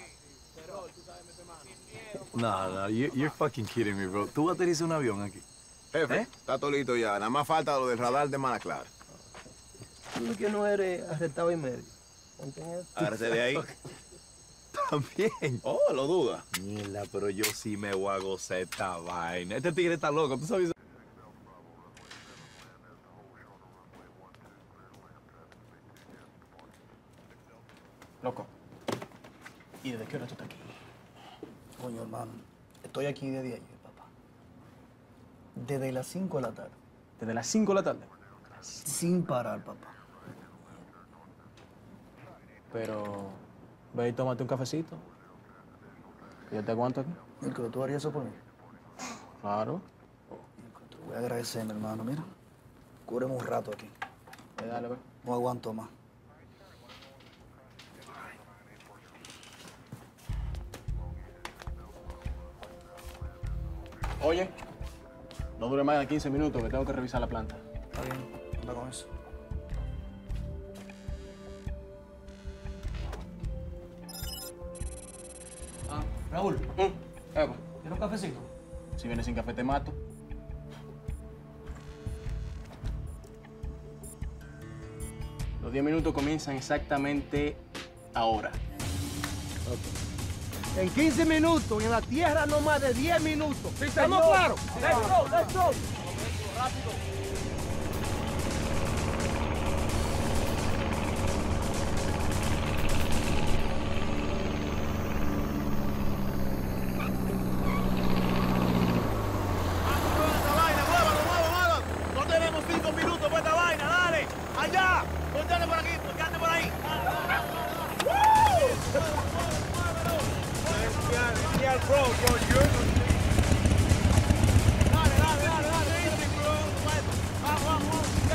No, you're fucking kidding me, bro. ¿Tú aterrizas un avión aquí? Jefe, está todo listo ya. Nada más falta lo del radar de Mala Clara. Tú que no eres arrestado en medio. Agárrese de ahí. También. Oh, lo duda. Mierda, pero yo sí me voy a gozar esta vaina. Este tigre está loco, ¿tú sabes? Loco, ¿y desde qué hora tú estás aquí? Coño, hermano, estoy aquí desde ayer, papá. Desde las 5 de la tarde. ¿Desde las 5 de la tarde? Sin parar, papá. Pero ve y tómate un cafecito. Yo te aguanto aquí. Mirko, ¿tú harías eso por mí? Claro. Te voy a agradecer, mi hermano. Mira, cúbreme un rato aquí. Dale, ve. No aguanto más. Oye, no dure más de 15 minutos que tengo que revisar la planta. Está bien, anda con eso. Raúl, Epa. ¿quieres un cafecito? Si vienes sin café te mato. Los 10 minutos comienzan exactamente ahora. En 15 minutos, en la tierra no más de 10 minutos. ¿Estamos claros? Let's go, let's go. Rápido. No tenemos 5 minutos para esta vaina, dale. Allá, volteate por aquí, volteate por ahí. Bestial, bro, dale, easy, bro. Vamos, ya.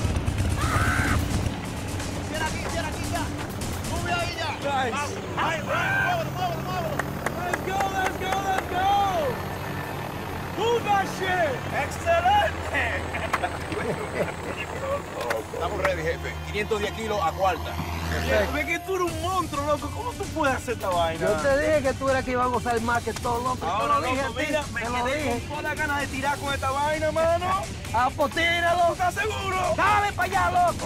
Cierra aquí, ya. Sube ahí ya. Nice. Ahí, muévelo. Let's go. Move that shit. ¡Excelente! Estamos ready, jefe. 510 kilos a cuarta. Ve que tú eres un monstruo, loco. ¿Cómo tú puedes hacer esta vaina? Yo te dije que tú eras que iba a gozar más que todo, loco. Ahora, te lo dije loco, a ti, mira, me te lo quedé dije. con todas las ganas de tirar con esta vaina, mano. Ah, pues tíralo. ¿Estás seguro? Dale para allá, loco.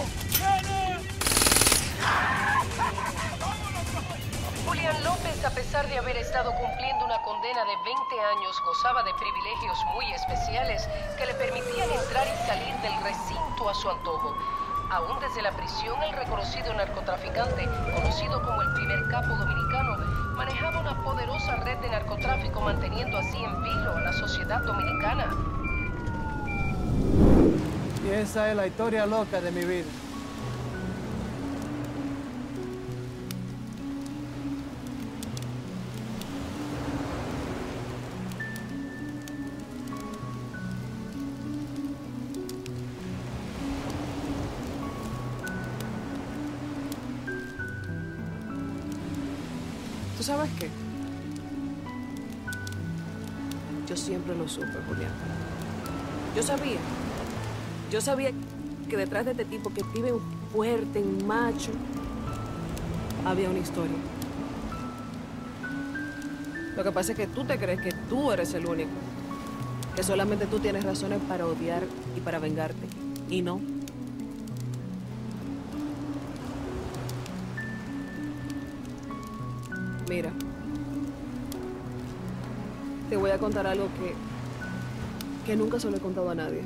Julián López, a pesar de haber estado cumpliendo una condena de 20 años, gozaba de privilegios muy especiales que le permitían entrar y salir del recinto a su antojo. Aún desde la prisión, el reconocido narcotraficante, conocido como el primer capo dominicano, manejaba una poderosa red de narcotráfico, manteniendo así en vilo a la sociedad dominicana. Y esa es la historia loca de mi vida. ¿Tú sabes qué? Yo siempre lo supe, Julián. Yo sabía que detrás de este tipo que vive fuerte, en macho, había una historia. Lo que pasa es que tú te crees que tú eres el único. Que solamente tú tienes razones para odiar y para vengarte. Y no. Mira, te voy a contar algo que nunca se lo he contado a nadie.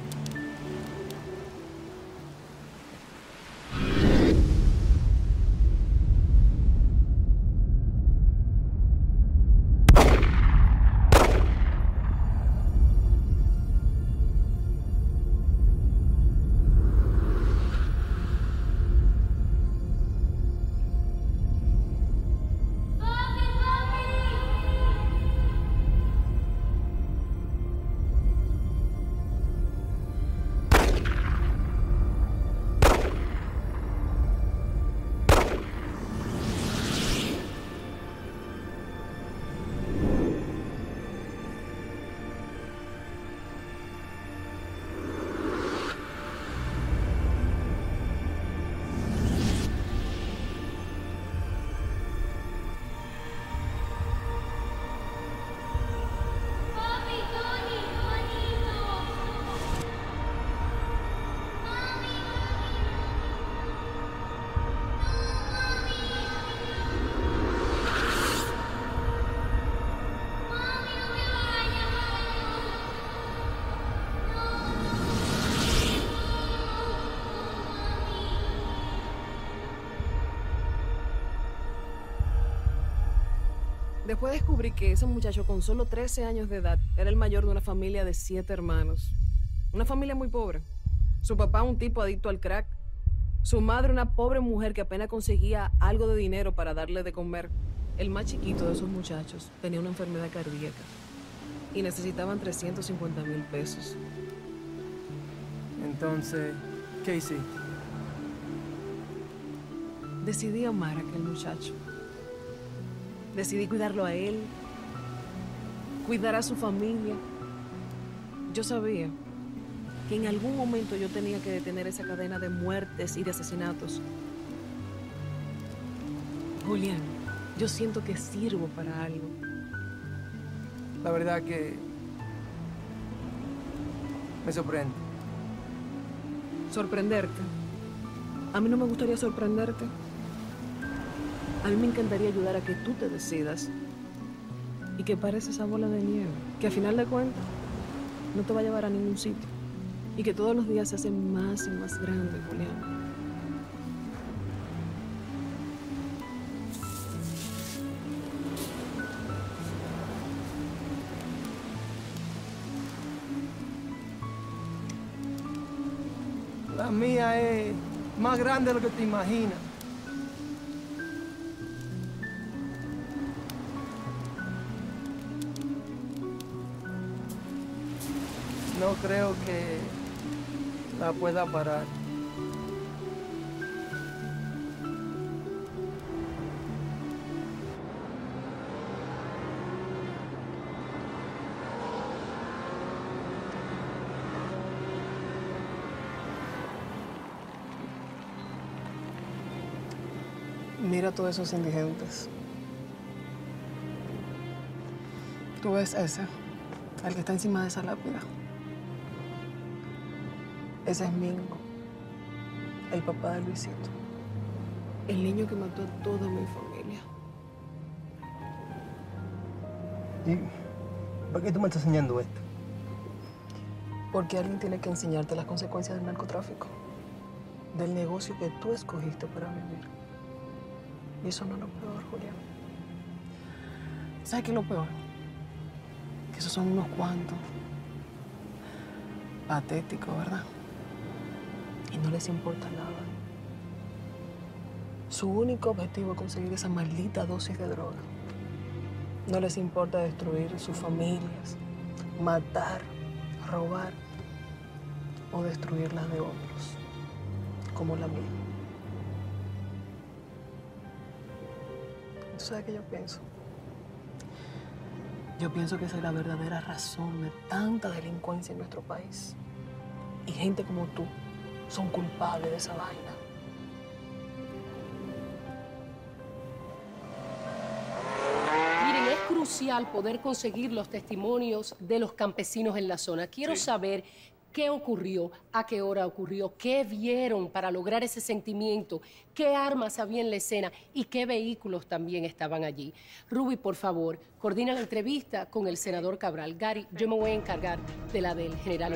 Después descubrí que ese muchacho con solo 13 años de edad era el mayor de una familia de 7 hermanos. Una familia muy pobre. Su papá un tipo adicto al crack. Su madre una pobre mujer que apenas conseguía algo de dinero para darle de comer. El más chiquito de esos muchachos tenía una enfermedad cardíaca y necesitaban 350,000 pesos. Entonces, ¿qué hiciste? Decidí amar a aquel muchacho. Decidí cuidarlo a él, cuidar a su familia. Yo sabía que en algún momento yo tenía que detener esa cadena de muertes y de asesinatos. Julián, yo siento que sirvo para algo. la verdad que me sorprende. Sorprenderte. A mí no me gustaría sorprenderte. A mí me encantaría ayudar a que tú te decidas y que pares esa bola de nieve, que a final de cuentas no te va a llevar a ningún sitio y que todos los días se hacen más y más grande, Julián. La mía es más grande de lo que te imaginas. No creo que la pueda parar. Mira a todos esos indigentes. Tú ves ese, el que está encima de esa lápida. Ese es Mingo, el papá de Luisito. El niño que mató a toda mi familia. ¿Y por qué tú me estás enseñando esto? Porque alguien tiene que enseñarte las consecuencias del narcotráfico, del negocio que tú escogiste para vivir. Y eso no es lo peor, Julián. ¿Sabes qué es lo peor? Que esos son unos cuantos. Patéticos, ¿verdad? Y no les importa nada. Su único objetivo es conseguir esa maldita dosis de droga. No les importa destruir sus familias, matar, robar o destruir las de otros, como la mía. ¿Tú sabes qué yo pienso? Yo pienso que esa es la verdadera razón de tanta delincuencia en nuestro país. Y gente como tú son culpables de esa vaina. Miren, es crucial poder conseguir los testimonios de los campesinos en la zona. Quiero saber qué ocurrió, a qué hora ocurrió, qué vieron para lograr ese sentimiento, qué armas había en la escena y qué vehículos también estaban allí. Ruby, por favor, coordina la entrevista con el senador Cabral. Gary, yo me voy a encargar de la del general.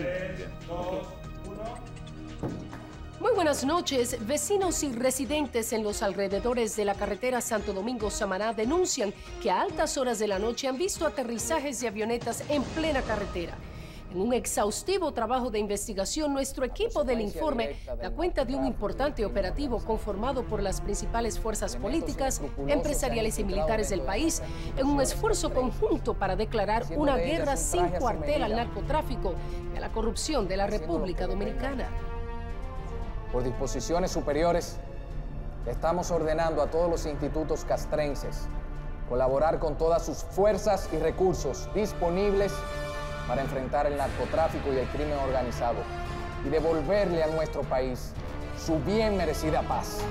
Muy buenas noches. Vecinos y residentes en los alrededores de la carretera Santo Domingo-Samaná denuncian que a altas horas de la noche han visto aterrizajes de avionetas en plena carretera. En un exhaustivo trabajo de investigación, nuestro equipo del informe da cuenta de un importante operativo conformado por las principales fuerzas políticas, empresariales y militares del país en un esfuerzo conjunto para declarar una guerra sin cuartel al narcotráfico y a la corrupción de la República Dominicana. Por disposiciones superiores, estamos ordenando a todos los institutos castrenses colaborar con todas sus fuerzas y recursos disponibles para enfrentar el narcotráfico y el crimen organizado y devolverle a nuestro país su bien merecida paz.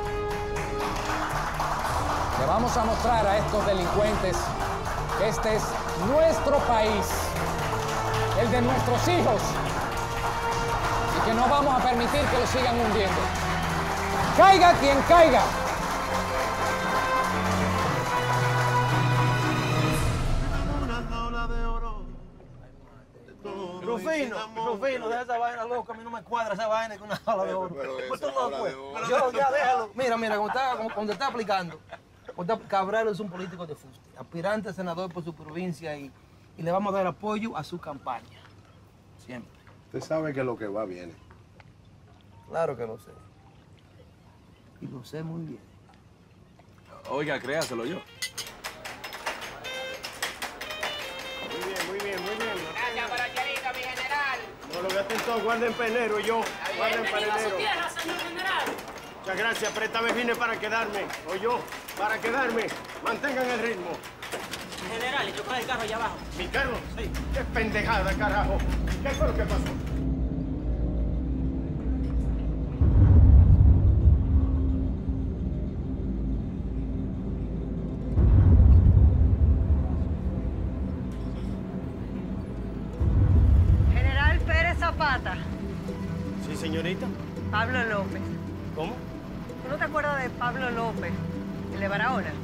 Le vamos a mostrar a estos delincuentes que este es nuestro país, el de nuestros hijos, y que no vamos a permitir que lo sigan hundiendo. ¡Caiga quien caiga! Rufino, deja esa vaina loca, a mí no me cuadra esa vaina con una jaula de oro. Pues tú loco, yo ya déjalo. Mira, cuando está aplicando, Cabral es un político de fuste, aspirante a senador por su provincia y le vamos a dar apoyo a su campaña. Siempre. Usted sabe que lo que va viene. Claro que lo sé. Y lo sé muy bien. Oiga, créaselo yo. Muy bien. Gracias por el chelito, mi general. No lo gasten todo, guarden penero yo. Guarden Bienvenido a su penero. tierra, señor general. Muchas gracias, pero esta vez vine para quedarme. O yo, para quedarme. Mantengan el ritmo. General, le chocó el carro allá abajo. ¿Mi carro? Sí. ¡Qué pendejada, carajo! ¿Qué fue lo que pasó? Pablo López. ¿Cómo? ¿Tú no te acuerdas de Pablo López, el de Barahona?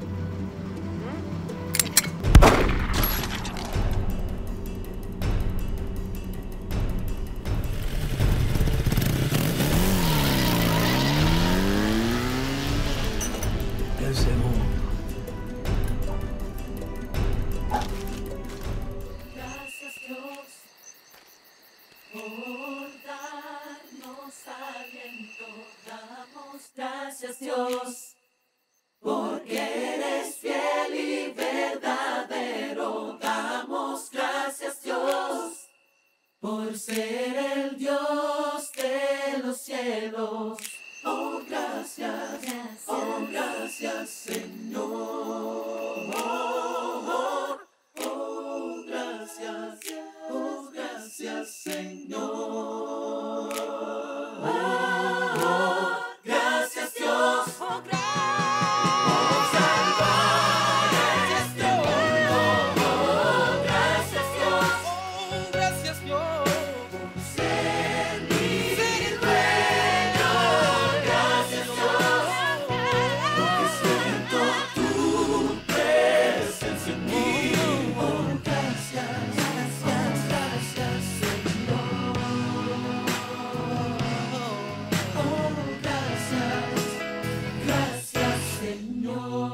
El segundo. Gracias Dios por darnos aliento. Damos gracias Dios porque eres fiel y verdadero. Damos gracias Dios por ser el Dios de los cielos. Oh, gracias, oh, gracias, Señor. Oh, gracias, Señor. Oh, gracias, Dios. Oh, gracias, salvar este mundo. Oh, gracias, Dios. Oh, gracias, Dios. Por ser mi dueño. Gracias, Dios. Porque siento tu presencia en mí. Oh, gracias, gracias, Señor. Oh, gracias, Señor.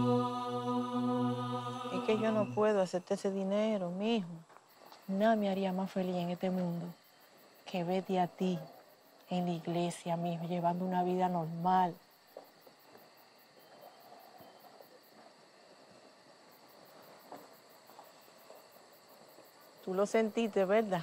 Es que yo no puedo hacerte ese dinero, mijo. Nada me haría más feliz en este mundo que verte a ti en la iglesia, mijo, llevando una vida normal. Tú lo sentiste, ¿verdad?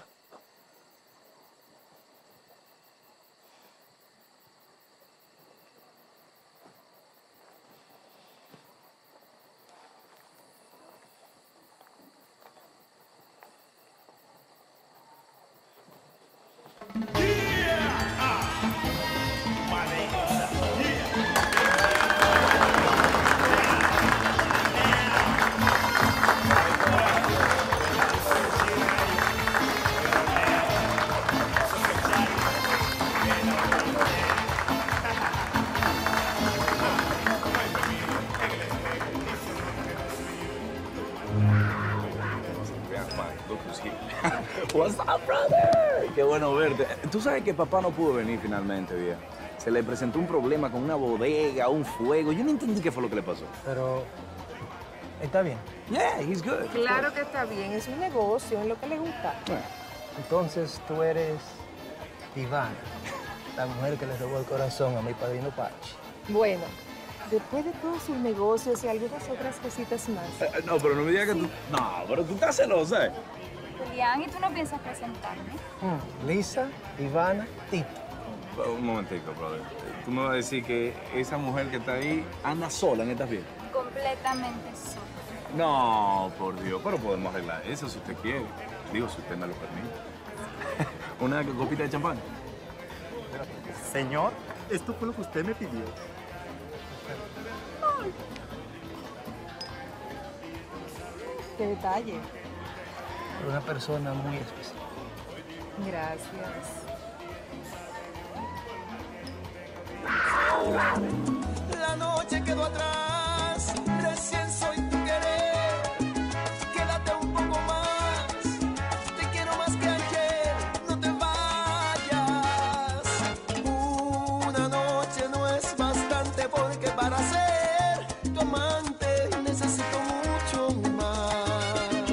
What's up, brother? Qué bueno verte. Tú sabes que papá no pudo venir finalmente, vieja. Se le presentó un problema con una bodega, un fuego. Yo no entendí qué fue lo que le pasó. Pero está bien. Yeah, he's good. Claro que está bien, es un negocio, es lo que le gusta. Entonces tú eres Ivana, la mujer que le robó el corazón a mi padrino Pachi. Bueno, después de todos sus negocios y algunas otras cositas más. No, pero no me digas que tú... No, pero tú estás celosa, ¿eh? Julián, ¿y tú no piensas presentarme? Lisa, Ivana, Tito. Un momentico, brother. Tú me vas a decir que esa mujer que está ahí anda sola en esta fiesta. Completamente sola. No, por Dios, pero podemos arreglar eso si usted quiere. Digo, si usted me lo permite. Una copita de champán. Señor, esto fue lo que usted me pidió. Qué detalle. Una persona muy especial. Gracias. La noche quedó atrás, recién soy tu querer. Quédate un poco más, te quiero más que ayer, no te vayas. Una noche no es bastante porque para ser tu amante necesito mucho más.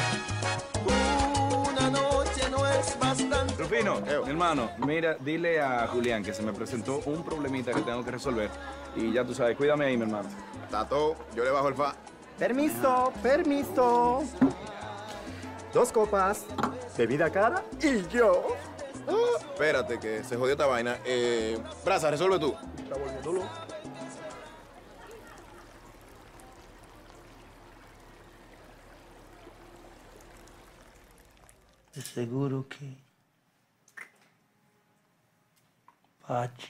Una noche no es bastante. Rufino, mi hermano, mira, dile a Julián que se me presentó un problemita que tengo que resolver. Y ya tú sabes, cuídame ahí, mi hermano. Tato, yo le bajo el fa. Permiso, permiso. 2 copas, bebida cara y yo. Espérate, que se jodió esta vaina. Braza, resuelve tú. Está volviéndolo. De seguro que Pachi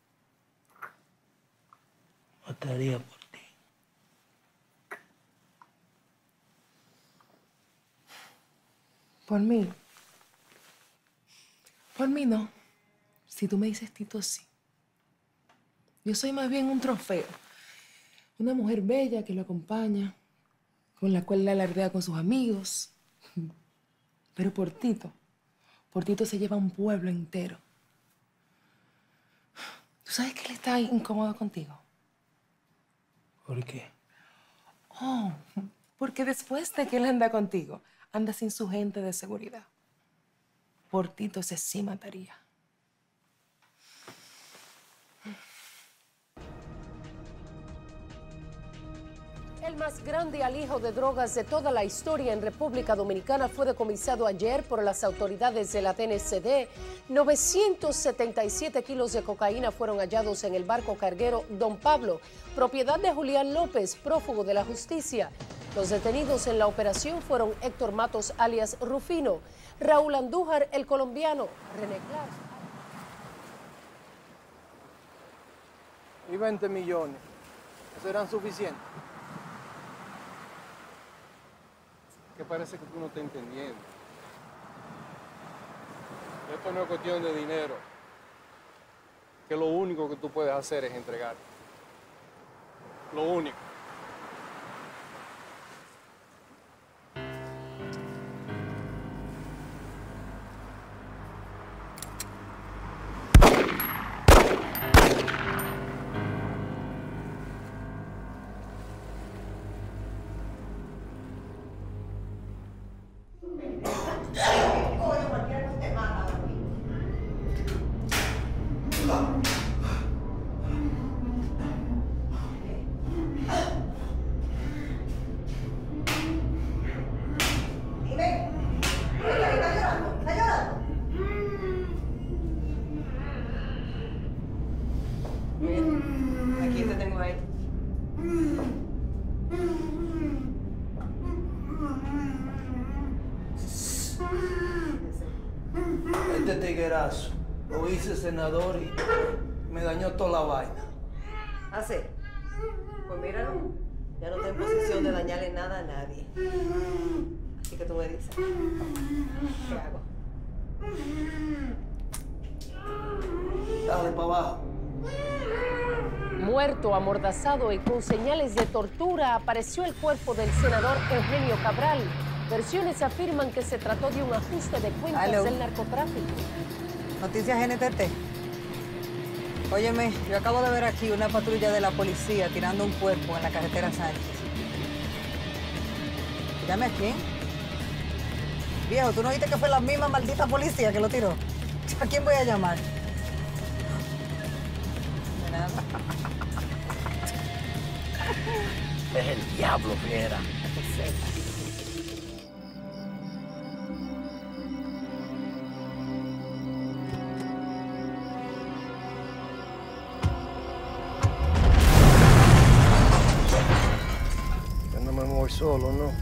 mataría por ti. Por mí. Por mí no. Si tú me dices Tito, sí. Yo soy más bien un trofeo. Una mujer bella que lo acompaña, con la cual le alardea con sus amigos. Pero por Tito se lleva un pueblo entero. ¿Tú sabes que él está incómodo contigo? ¿Por qué? Oh, porque después de que él anda contigo, anda sin su gente de seguridad. Por Tito ese sí mataría. El más grande alijo de drogas de toda la historia en República Dominicana fue decomisado ayer por las autoridades de la DNCD. 977 kilos de cocaína fueron hallados en el barco carguero Don Pablo, propiedad de Julián López, prófugo de la justicia. Los detenidos en la operación fueron Héctor Matos, alias Rufino, Raúl Andújar, el colombiano, René Clark. Y 20 millones. ¿Serán suficientes? Que parece que tú no estás entendiendo. Esto no es cuestión de dinero. Que lo único que tú puedes hacer es entregar. Lo único. Aquí te tengo ahí. Este tiguerazo lo hice senador y me dañó toda la vaina. ¿Así? Pues míralo. Ya no está en posición de dañarle nada a nadie. Así que tú me dices. ¿Qué hago? Dale para abajo. Muerto, amordazado y con señales de tortura, apareció el cuerpo del senador Eugenio Cabral. Versiones afirman que se trató de un ajuste de cuentas Aló. del narcotráfico. Noticias NTT. Óyeme, yo acabo de ver aquí una patrulla de la policía tirando un cuerpo en la carretera Sánchez. ¿Llame a quién? Viejo, ¿tú no viste que fue la misma maldita policía que lo tiró? ¿A quién voy a llamar? De nada. Es el diablo, fiera. Yo no me voy solo, ¿no?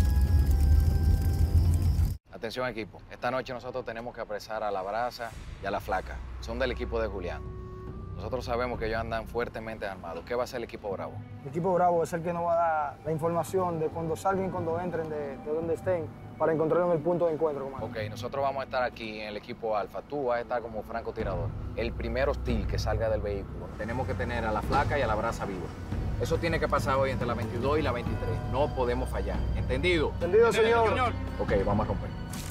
Atención equipo, esta noche nosotros tenemos que apresar a La Brasa y a La Flaca. Son del equipo de Julián. Nosotros sabemos que ellos andan fuertemente armados. ¿Qué va a hacer el equipo Bravo? El equipo Bravo es el que nos va a dar la información de cuando salgan y cuando entren de donde estén para encontrarlos en el punto de encuentro, comandante. Ok, nosotros vamos a estar aquí en el equipo Alfa. Tú vas a estar como francotirador. El primer hostil que salga del vehículo. Tenemos que tener a La Flaca y a La Brasa vivos. Eso tiene que pasar hoy entre la 22 y la 23. No podemos fallar. ¿Entendido? Entendido, señor. Ok, vamos a romper.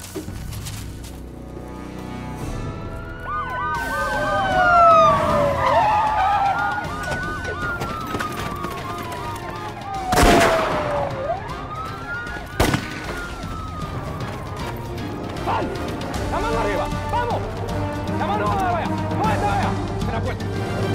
¡Vale! ¡La mano arriba! ¡Vamos! ¡La mano arriba! ¡Muévete, vaya! ¡Se la puerta!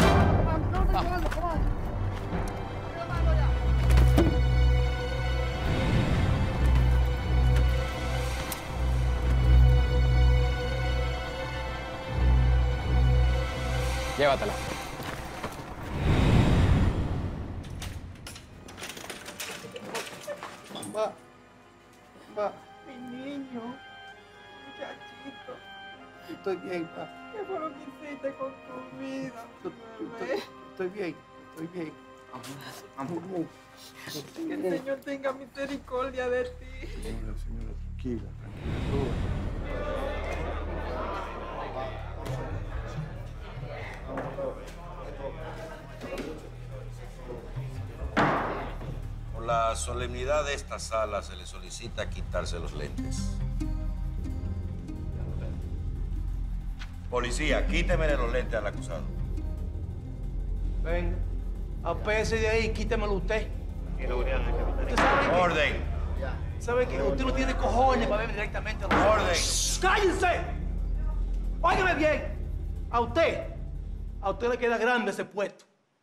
Llévatela. Va. Mi niño. Muchachito. Estoy bien, pa. ¿Qué fue lo que hiciste con tu vida, bebé? Estoy bien. Que el Señor tenga misericordia de ti. Señora, tranquila. la solemnidad de esta sala se le solicita quitarse los lentes. Policía, quítemele los lentes al acusado. Venga, apese de ahí, quítemelo usted. ¿Usted sabe qué? Orden. ¿Sabe que usted no tiene cojones para ver directamente a los orden? ¡Cállense! Óigame bien. A usted le queda grande ese puesto.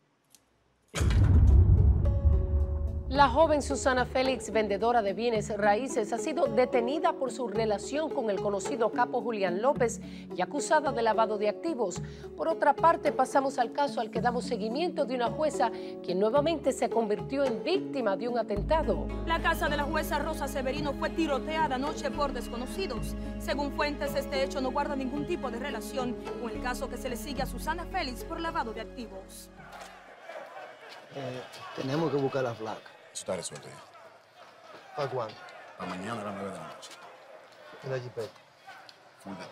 La joven Susana Félix, vendedora de bienes raíces, ha sido detenida por su relación con el conocido capo Julián López y acusada de lavado de activos. Por otra parte, pasamos al caso al que damos seguimiento de una jueza quien nuevamente se convirtió en víctima de un atentado. La casa de la jueza Rosa Severino fue tiroteada anoche por desconocidos. Según fuentes, este hecho no guarda ningún tipo de relación con el caso que se le sigue a Susana Félix por lavado de activos. Tenemos que buscar la flaca. Eso está resuelto ya. ¿Para cuándo? Para mañana a las 9 de la noche. ¿Y la jipeta? Full date.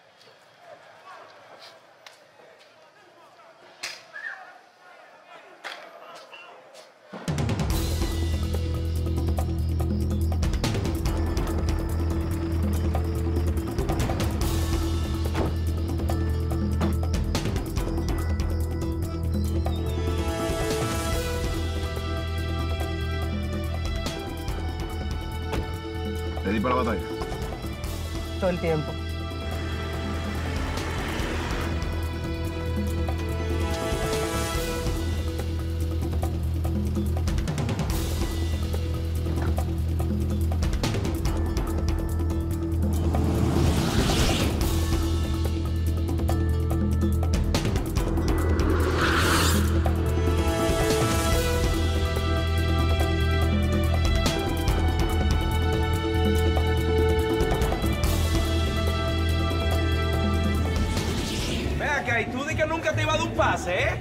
¿Ready para la batalla? Todo el tiempo. Y tú di que nunca te iba a dar un pase, ¿eh?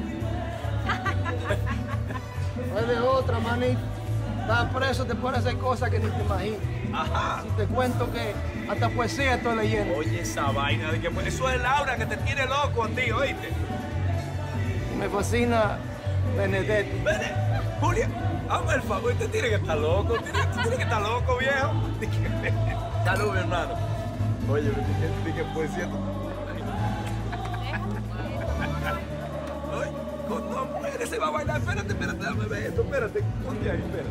No es de otra, manito. Estás preso, te pones a hacer cosas que ni te imaginas. Ajá. Si te cuento que hasta poesía estoy leyendo. Oye, esa vaina de que pues, eso es Laura que te tiene loco a ti, ¿oíste? Me fascina Benedetto. Julia, hazme el favor, usted tiene que estar loco. Usted tiene que estar loco, viejo. Salud, mi hermano. Oye, di que poesía tú. No, mujeres, se va a bailar. Espérate, dame ver esto. Espérate, ponte ahí, espérate.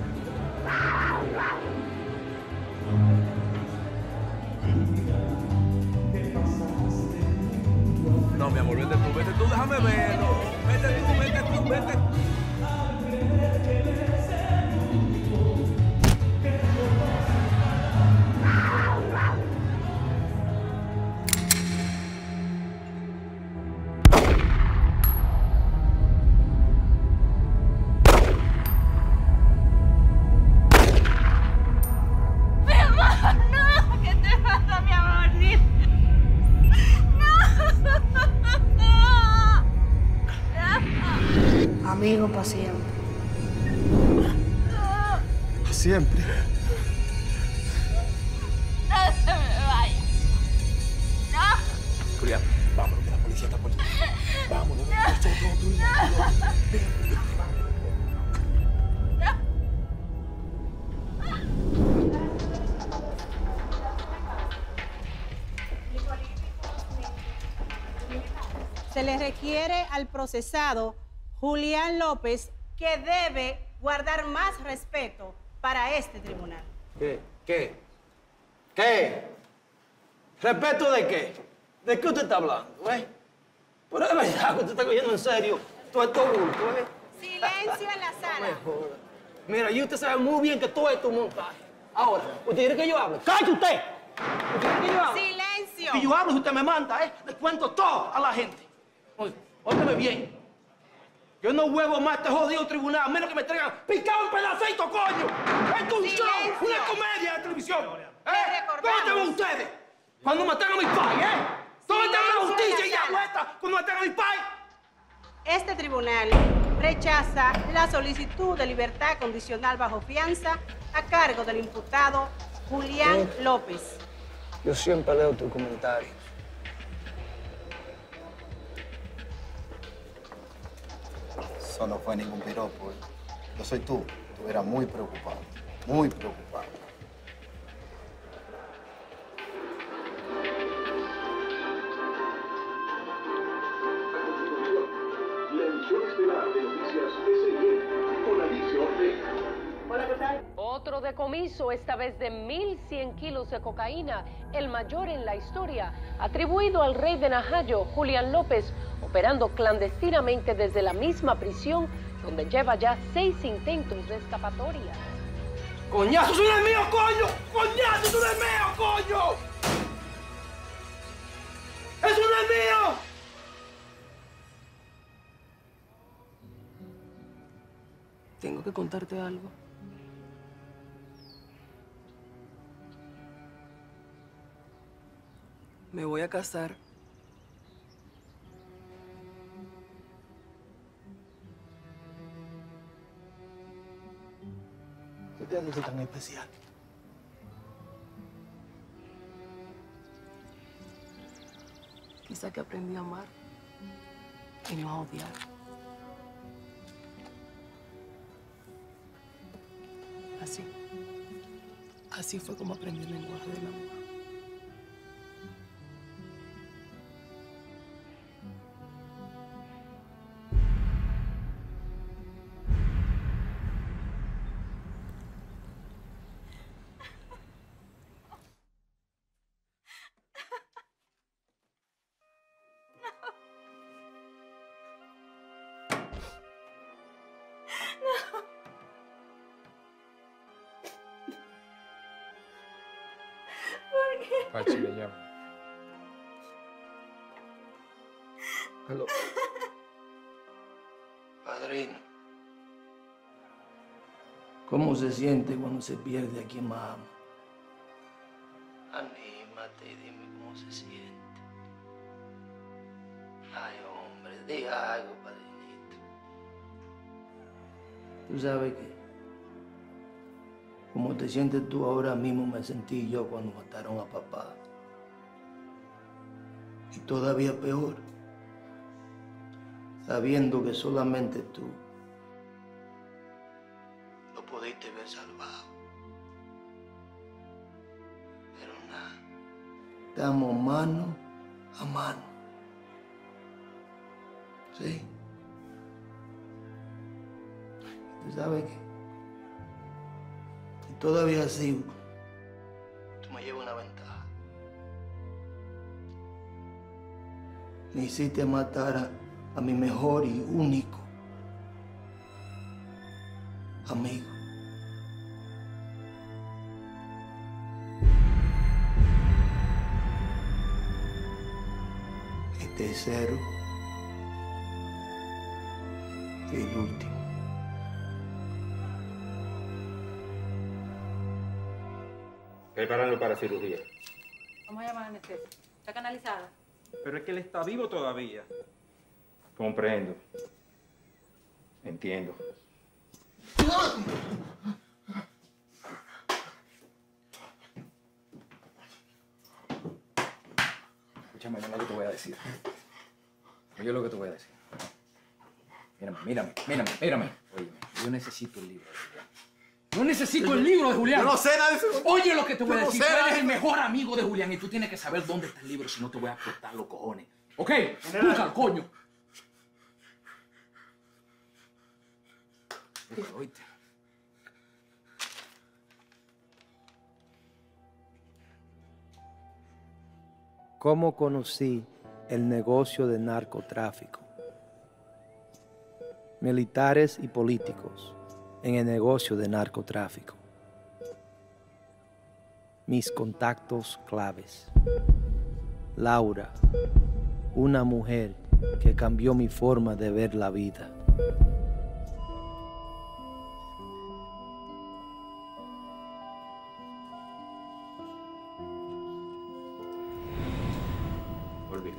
No, mi amor, vete tú, déjame verlo. Vete tú. Amigo para siempre. Siempre. No se me vaya. No. Julián, vámonos, que la policía está por aquí. Vámonos, Se le requiere al procesado Julián López que debe guardar más respeto para este tribunal. ¿Qué? ¿Respeto de qué? ¿De qué usted está hablando, Pero es verdad que usted está cogiendo en serio todo esto bulto, Silencio en la sala. Mira, y usted sabe muy bien que todo esto es un montaje. Ahora, ¿usted quiere que yo hable? ¡Cállate usted! ¿Usted quiere que yo hable? ¡Silencio! Si yo hablo, si usted me manda, le cuento todo a la gente. Óyeme bien. Yo no huevo más este jodido tribunal, a menos que me traigan picado en pedacitos, coño. Esto es un show, una comedia de televisión. ¿Dónde estaban ustedes? Cuando mataron a mi pai, ¿Dónde está la justicia y la vuelta cuando mataron a mi pai? Este tribunal rechaza la solicitud de libertad condicional bajo fianza a cargo del imputado Julián López. Yo siempre leo tus comentarios. Eso no fue ningún piropo. Yo soy tú. tú eras muy preocupado, muy preocupado. Otro decomiso, esta vez de 1.100 kilos de cocaína, el mayor en la historia, atribuido al rey de Najayo, Julián López, operando clandestinamente desde la misma prisión, donde lleva ya 6 intentos de escapatoria. ¡Coñazo, eso no es mío, coño! ¡Coñazo, eso no es mío, coño! ¡Eso no es mío! Tengo que contarte algo. Me voy a casar. ¿Qué te hace tan especial? Quizá que aprendí a amar y no a odiar. Así fue como aprendí el lenguaje del amor. Pachi le llama. Aló. Padrino. ¿Cómo se siente cuando se pierde a quien más ama? Anímate y dime cómo se siente. Ay, hombre, diga algo, padrinito. Tú sabes que como te sientes tú ahora mismo me sentí yo cuando mataron a papá. Y todavía peor, sabiendo que solamente tú lo pudiste ver salvado. Pero nada, estamos mano a mano. ¿Sí? ¿Tú sabes qué? Y todavía así, tú me llevas una ventaja. Me hiciste matar a mi mejor y único amigo. El tercero y el último. Preparando para cirugía. Vamos a llamar a anestesia. ¿Está canalizada? Pero es que él está vivo todavía. Comprendo. Entiendo. Escúchame, no es lo que te voy a decir. Oye lo que te voy a decir. Mírame. Oye, yo necesito el libro de Julián. Yo necesito el libro de Julián. Yo no sé nada de eso. Oye lo que te voy a decir. No sé Tú nada eres de el eso. mejor amigo de Julián y tú tienes que saber dónde está el libro, si no te voy a cortar los cojones. ¿Ok? Búscalo, coño. Oíste. ¿Cómo conocí el negocio de narcotráfico? Militares y políticos en el negocio de narcotráfico. Mis contactos claves. Laura, una mujer que cambió mi forma de ver la vida. Olvídate.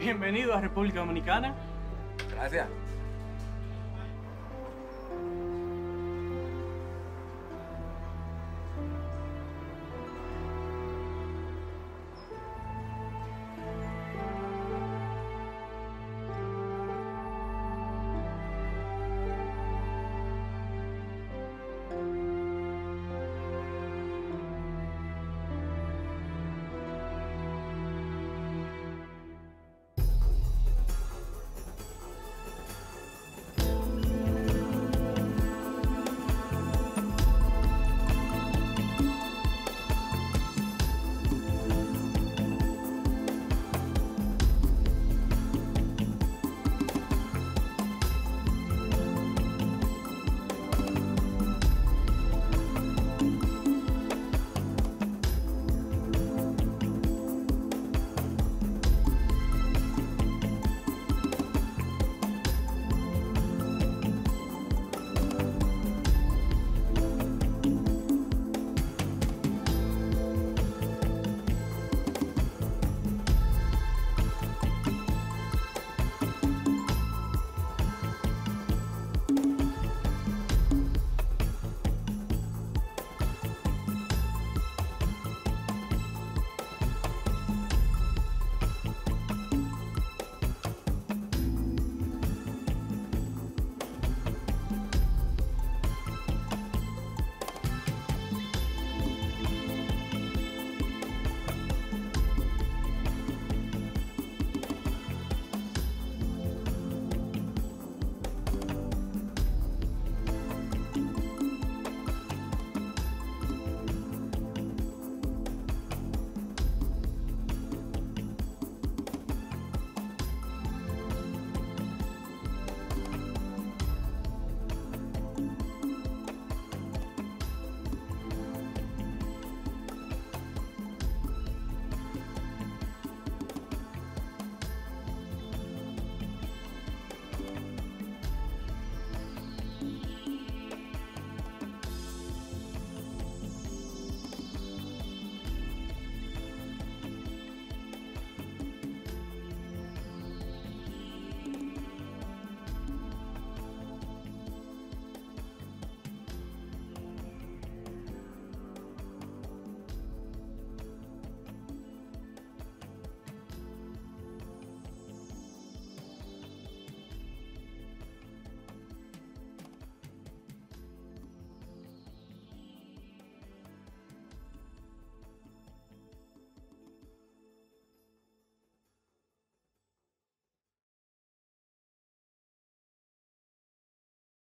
Bienvenido a República Dominicana. Gracias.